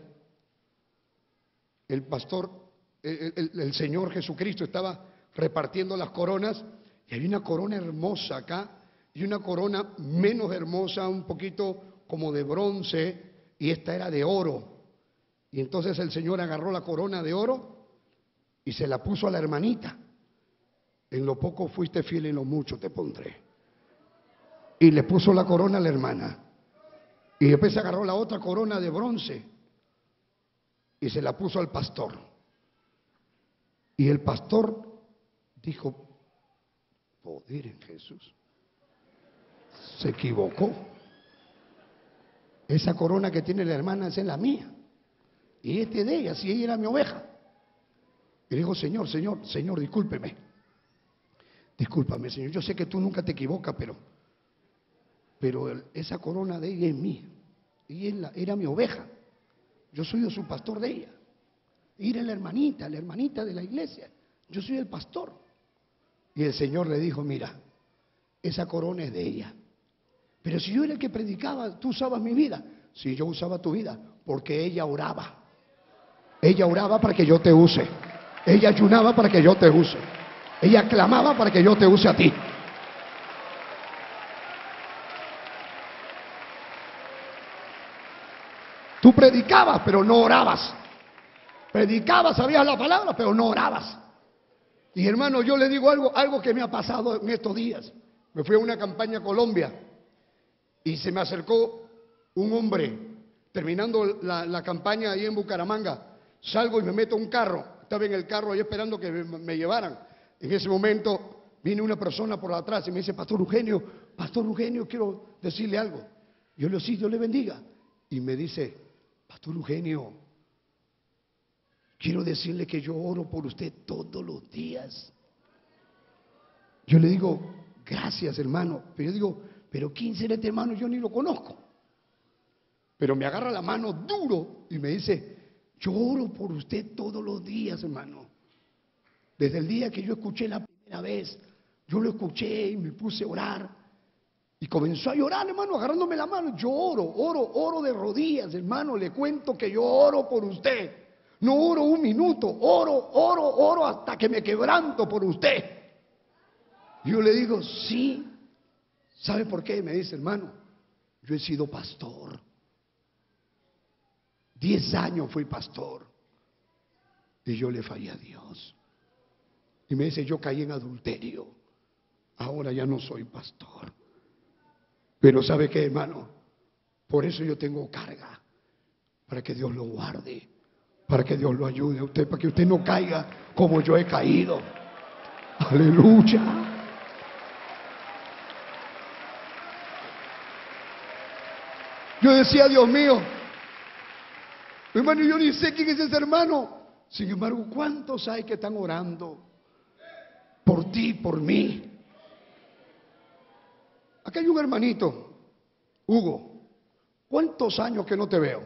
el pastor, el, el, el Señor Jesucristo estaba repartiendo las coronas, y había una corona hermosa acá, y una corona menos hermosa, un poquito como de bronce, y esta era de oro. Y entonces el Señor agarró la corona de oro y se la puso a la hermanita. En lo poco fuiste fiel, en lo mucho te pondré. Y le puso la corona a la hermana. Y después agarró la otra corona de bronce y se la puso al pastor. Y el pastor dijo, poder en Jesús. Se equivocó. Esa corona que tiene la hermana es la mía. Y este es de ella, si ella era mi oveja. Y dijo, Señor, Señor, Señor, discúlpeme. discúlpame, Señor, yo sé que tú nunca te equivocas, pero, pero el- esa corona de ella es mía. Ella era mi oveja. Yo soy su pastor de ella. Ella era la hermanita, la hermanita de la iglesia. Yo soy el pastor. Y el Señor le dijo, mira, esa corona es de ella. Pero si yo era el que predicaba, tú usabas mi vida. Si yo usaba tu vida, porque ella oraba. Ella oraba para que yo te use. Ella ayunaba para que yo te use. Ella clamaba para que yo te use a ti. Tú predicabas, pero no orabas. Predicabas, sabías la palabra, pero no orabas. Y hermano, yo le digo algo, algo que me ha pasado en estos días. Me fui a una campaña a Colombia y se me acercó un hombre, terminando la, la campaña ahí en Bucaramanga. Salgo y me meto a un carro. Estaba en el carro ahí esperando que me, me llevaran. En ese momento viene una persona por atrás y me dice, Pastor Eugenio, Pastor Eugenio, quiero decirle algo. Yo le digo, sí, Dios le bendiga. Y me dice, Pastor Eugenio, quiero decirle que yo oro por usted todos los días. Yo le digo, gracias hermano. Pero yo digo, pero ¿quién será este hermano? Yo ni lo conozco. Pero me agarra la mano duro y me dice, yo oro por usted todos los días, hermano. Desde el día que yo escuché la primera vez, yo lo escuché y me puse a orar. Y comenzó a llorar, hermano, agarrándome la mano. Yo oro, oro, oro de rodillas, hermano. Le cuento que yo oro por usted. No oro un minuto, oro, oro, oro hasta que me quebranto por usted. Yo le digo, sí. ¿Sabe por qué? Me dice, hermano, yo he sido pastor. Diez años fui pastor. Y yo le fallé a Dios. Y me dice, yo caí en adulterio. Ahora ya no soy pastor. Pero ¿sabe qué, hermano? Por eso yo tengo carga. Para que Dios lo guarde. Para que Dios lo ayude a usted. Para que usted no caiga como yo he caído. Aleluya. Yo decía, Dios mío, hermano, yo ni sé quién es ese hermano. Sin embargo, ¿cuántos hay que están orando por ti, por mí? Acá hay un hermanito, Hugo. ¿Cuántos años que no te veo?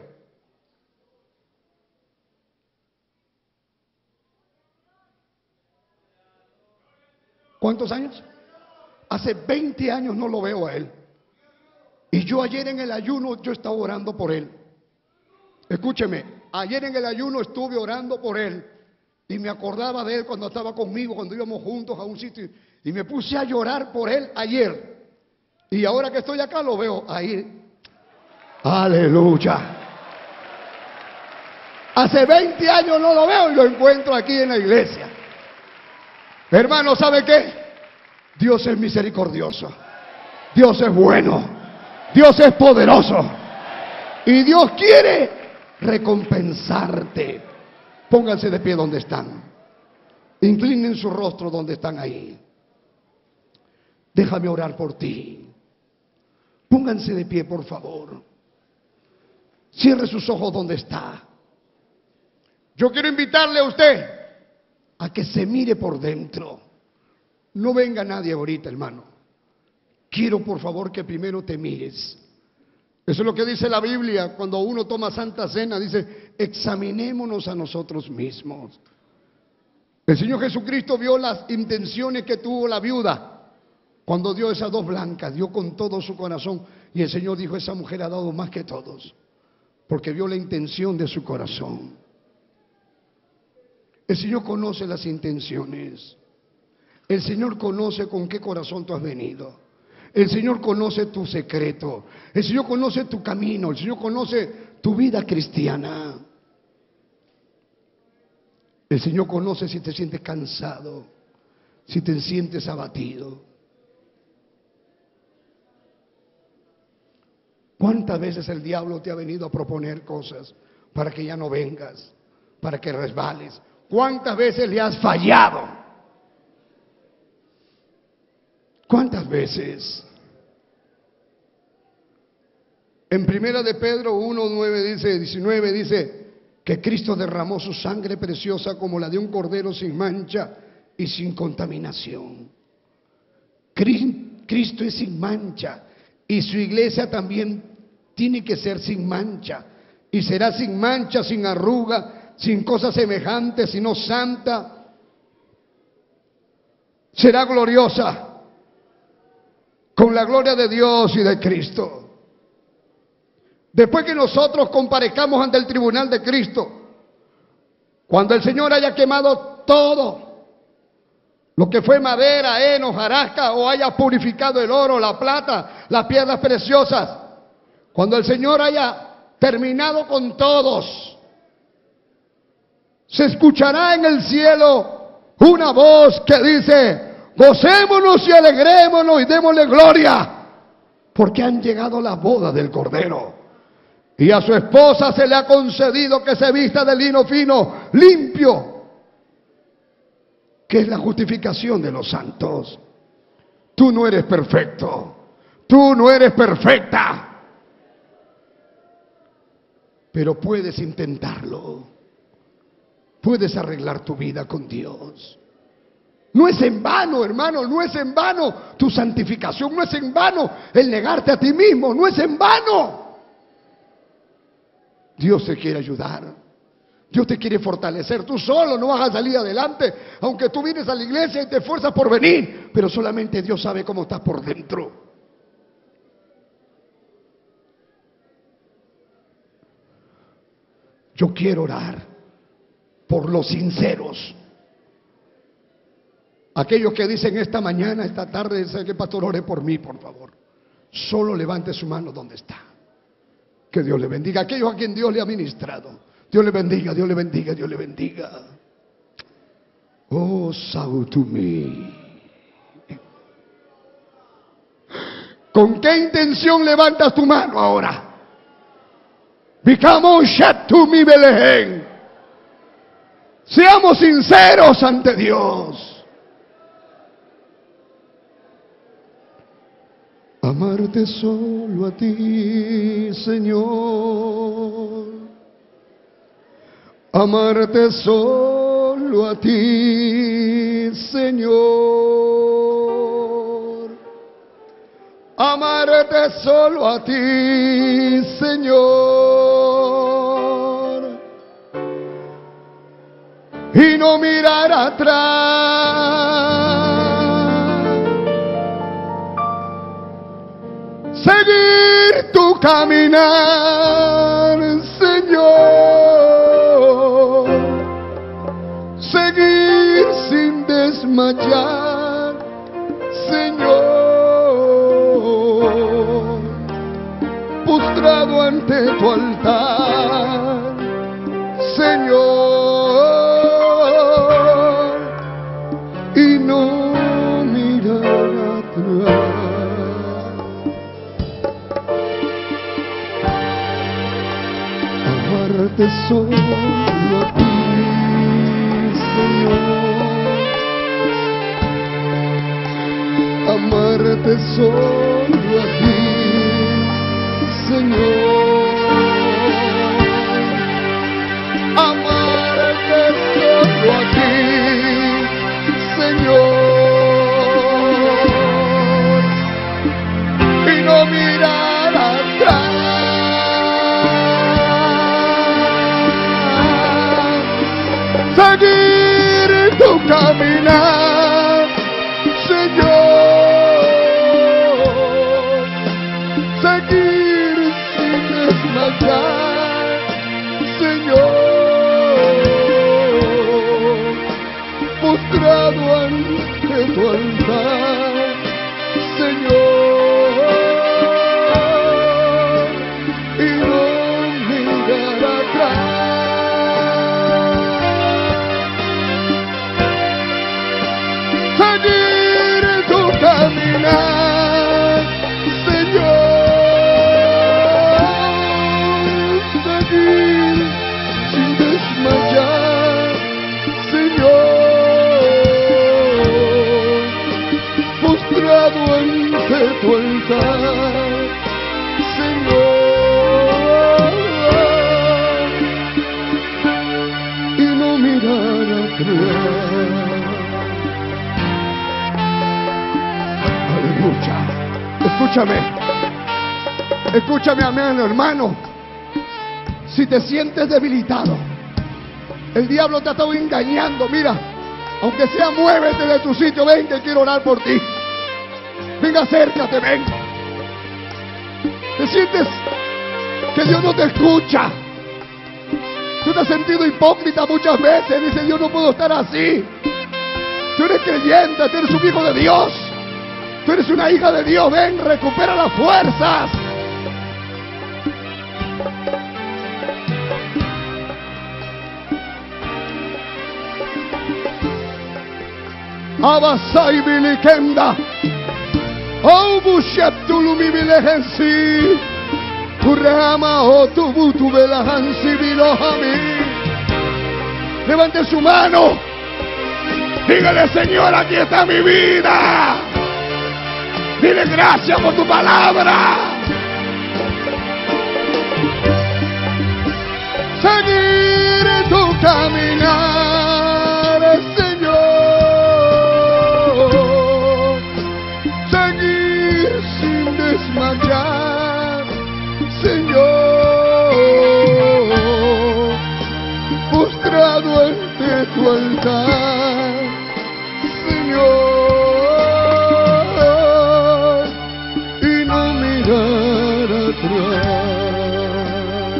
¿Cuántos años? Hace veinte años no lo veo a él. Y yo ayer en el ayuno, yo estaba orando por él. Escúcheme, ayer en el ayuno estuve orando por él. Y me acordaba de él cuando estaba conmigo, cuando íbamos juntos a un sitio. Y me puse a llorar por él ayer. Y ahora que estoy acá lo veo ahí. Aleluya. Hace veinte años no lo veo y lo encuentro aquí en la iglesia. Hermano, ¿sabe qué? Dios es misericordioso. Dios es bueno. Dios es poderoso. Y Dios quiere recompensarte. Pónganse de pie donde están. Inclinen su rostro donde están ahí. Déjame orar por ti. Pónganse de pie, por favor. Cierre sus ojos donde está. Yo quiero invitarle a usted a que se mire por dentro. No venga nadie ahorita, hermano. Quiero, por favor, que primero te mires. Eso es lo que dice la Biblia cuando uno toma Santa Cena. Dice, examinémonos a nosotros mismos. El Señor Jesucristo vio las intenciones que tuvo la viuda cuando dio esas dos blancas. Dio con todo su corazón. Y el Señor dijo, esa mujer ha dado más que todos. Porque vio la intención de su corazón. El Señor conoce las intenciones. El Señor conoce con qué corazón tú has venido. El Señor conoce tu secreto. El Señor conoce tu camino. El Señor conoce tu vida cristiana. El Señor conoce si te sientes cansado, si te sientes abatido. ¿Cuántas veces el diablo te ha venido a proponer cosas para que ya no vengas, para que resbales? ¿Cuántas veces le has fallado? ¿Cuántas veces? En primera de Pedro uno, nueve dice, diecinueve dice que Cristo derramó su sangre preciosa como la de un cordero sin mancha y sin contaminación. Cristo es sin mancha y su iglesia también tiene que ser sin mancha y será sin mancha, sin arruga, sin cosas semejantes, sino santa. Será gloriosa con la gloria de Dios y de Cristo. Después que nosotros comparezcamos ante el tribunal de Cristo, cuando el Señor haya quemado todo lo que fue madera, heno, hojarasca, o haya purificado el oro, la plata, las piedras preciosas, cuando el Señor haya terminado con todos, se escuchará en el cielo una voz que dice: gocémonos y alegrémonos y démosle gloria, porque han llegado las bodas del Cordero. Y a su esposa se le ha concedido que se vista de lino fino, limpio, que es la justificación de los santos. Tú no eres perfecto, tú no eres perfecta, pero puedes intentarlo, puedes arreglar tu vida con Dios. No es en vano, hermano, no es en vano tu santificación, no es en vano el negarte a ti mismo, no es en vano. Dios te quiere ayudar, Dios te quiere fortalecer. Tú solo no vas a salir adelante, aunque tú vienes a la iglesia y te esfuerzas por venir, pero solamente Dios sabe cómo estás por dentro. Yo quiero orar por los sinceros, aquellos que dicen esta mañana, esta tarde, dicen que pastor ore por mí, por favor. Solo levante su mano donde está. Que Dios le bendiga. Aquellos a quien Dios le ha ministrado, Dios le bendiga, Dios le bendiga, Dios le bendiga. Oh, shout to me. ¿Con qué intención levantas tu mano ahora? Become shout to me, Belén. Seamos sinceros ante Dios. Amarte solo a ti, Señor. Amarte solo a ti, Señor. Amarte solo a ti, Señor. Y no mirar atrás. Seguir tu caminar, Señor. Seguir sin desmayar, Señor. Postrado ante tu altar, Señor. Y no mirar atrás. Amarte solo a ti, Señor. Amarte solo a ti, Señor. Amarte solo a ti, Señor. Y no mirar atrás. Seguir tu caminar, Señor. Seguir sin desmayar, Señor. Postrado ante tu altar, Señor. Y no mirar atrás. Seguir tu caminar, Señor. Seguir sin desmayar, Señor. Postrado ante tu altar, Señor. Y no mirar atrás. Aleluya. Escúchame. Escúchame, amén, hermano. Si te sientes debilitado, el diablo te ha estado engañando. Mira, aunque sea, muévete de tu sitio. Ven, que quiero orar por ti. Venga, acércate, ven. Te sientes que Dios no te escucha. Tú te has sentido hipócrita muchas veces. Dice, yo no puedo estar así. Tú eres creyente, tú eres un hijo de Dios. Tú eres una hija de Dios. Ven, recupera las fuerzas. Abasai bilikenda. Oh, busheptulu bilehensi. Kurama otubutu belahansi bilohami. Levante su mano. Dígale, Señor, aquí está mi vida. Dile gracias por tu palabra. Seguir en tu caminar, Señor. Seguir sin desmayar, Señor. Postrado ante tu altar, Señor, y no mirar atrás.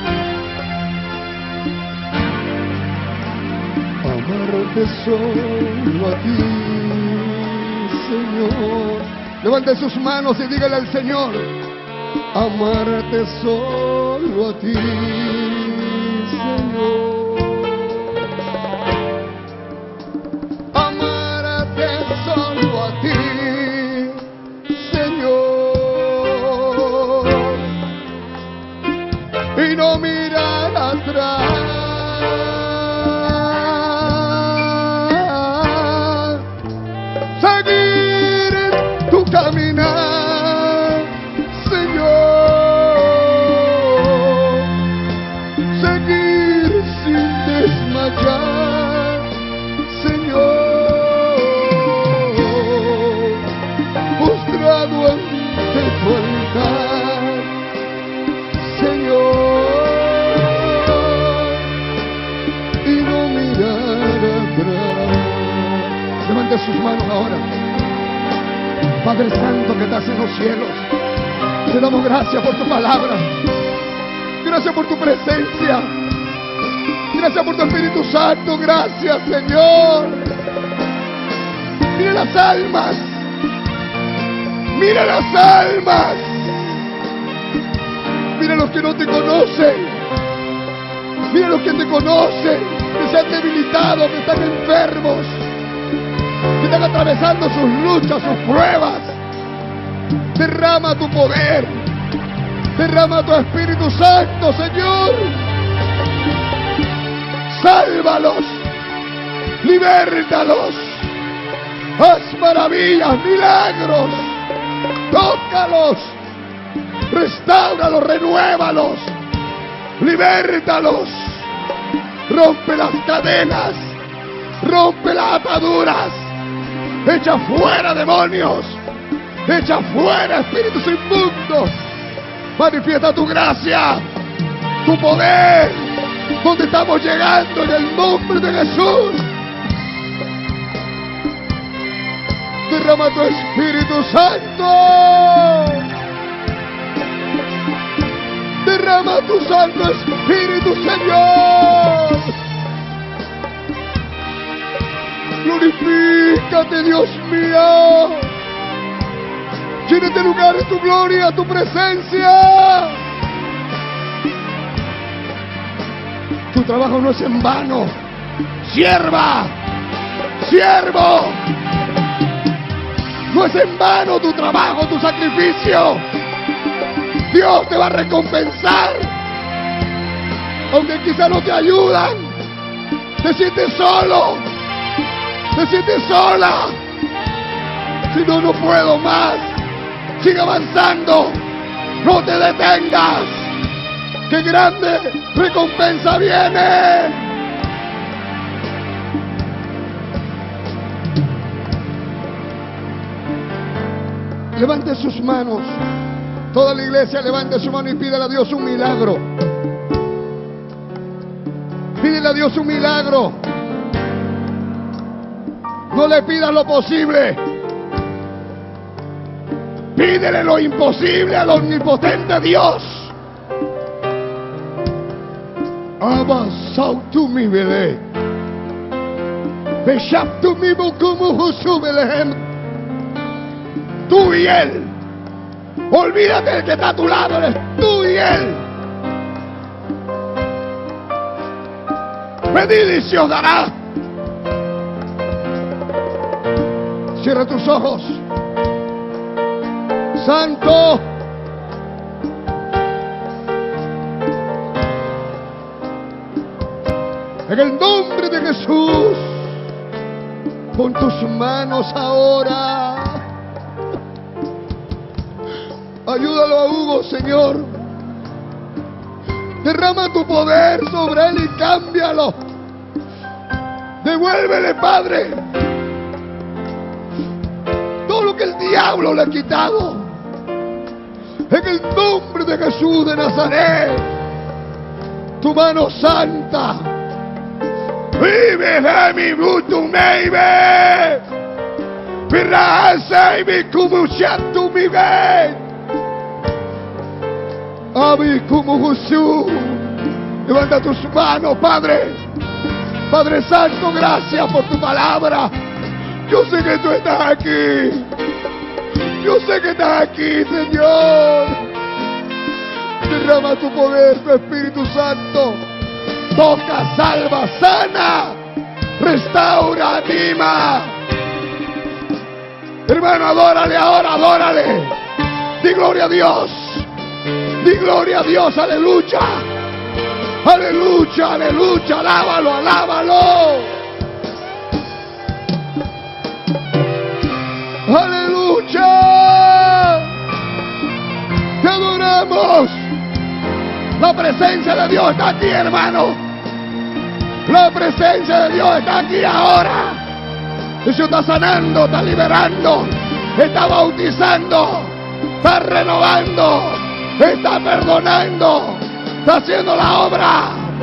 Amarte solo a ti, Señor. Levante sus manos y dígale al Señor: amarte solo a ti, Señor. Y no mirar atrás. Seguir en tu caminar, Señor. Seguir sin desmayar, Señor. Postrado ante tu altar, Señor. Levante sus manos ahora. Padre Santo que estás en los cielos, te damos gracias por tu palabra. Gracias por tu presencia. Gracias por tu Espíritu Santo. Gracias, Señor. Mira las almas. Mira las almas. Mira los que no te conocen. Mira los que te conocen, que se han debilitado, que están enfermos, que están atravesando sus luchas, sus pruebas. Derrama tu poder, derrama tu Espíritu Santo, Señor. Sálvalos, libértalos, haz maravillas, milagros, tócalos, restáuralos, renuévalos, libértalos, rompe las cadenas, rompe las ataduras, echa fuera demonios, echa fuera espíritus inmundos, manifiesta tu gracia, tu poder, donde estamos llegando en el nombre de Jesús. Derrama tu Espíritu Santo, derrama tu Santo Espíritu, Señor. Glorifícate, Dios mío. Llena este lugar de tu gloria, tu presencia. Tu trabajo no es en vano. Sierva, siervo, no es en vano tu trabajo, tu sacrificio. Dios te va a recompensar. Aunque quizá no te ayudan, te sientes solo, te sientes sola. Si no, no puedo más. Sigue avanzando, no te detengas. ¡Qué grande recompensa viene! Levante sus manos. Toda la iglesia levante su mano y pídele a Dios un milagro. Pídele a Dios un milagro. No le pidas lo posible. Pídele lo imposible al omnipotente Dios. Abasau tu mi bele. Beshap tu mi bukumu husu belehem. Tú y él. Olvídate del que está a tu lado. Eres tú y él. Pedid y se os dará. Cierra tus ojos. Santo. En el nombre de Jesús. Pon tus manos ahora. Ayúdalo a Hugo, Señor. Derrama tu poder sobre él y cámbialo. Devuélvele, Padre, todo lo que el diablo le ha quitado. En el nombre de Jesús de Nazaret, tu mano santa. Vive de mi bruto meibe. Virase mi kumusatu mi ve. Abi como Jesús. Levanta tus manos, Padre. Padre Santo, gracias por tu palabra. Yo sé que tú estás aquí. Yo sé que estás aquí, Señor. Derrama tu poder, tu Espíritu Santo. Toca, salva, sana, restaura, anima. Hermano, adórale ahora, adórale. Di gloria a Dios. Di gloria a Dios, aleluya. Aleluya, aleluya, alábalo, alábalo. Aleluya. Te adoramos. La presencia de Dios está aquí, hermano. La presencia de Dios está aquí ahora. Dios está sanando, está liberando, está bautizando, está renovando, está perdonando, está haciendo la obra.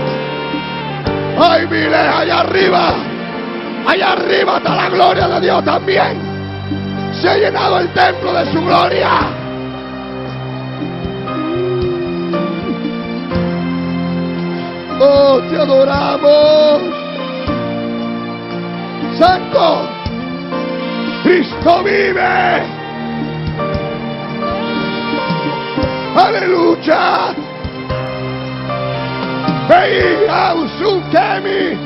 Ay, mire, allá arriba, allá arriba está la gloria de Dios también. Se ha llenado el templo de su gloria. Oh, te adoramos. Santo, Cristo vive. Aleluya. Vei ausukemi.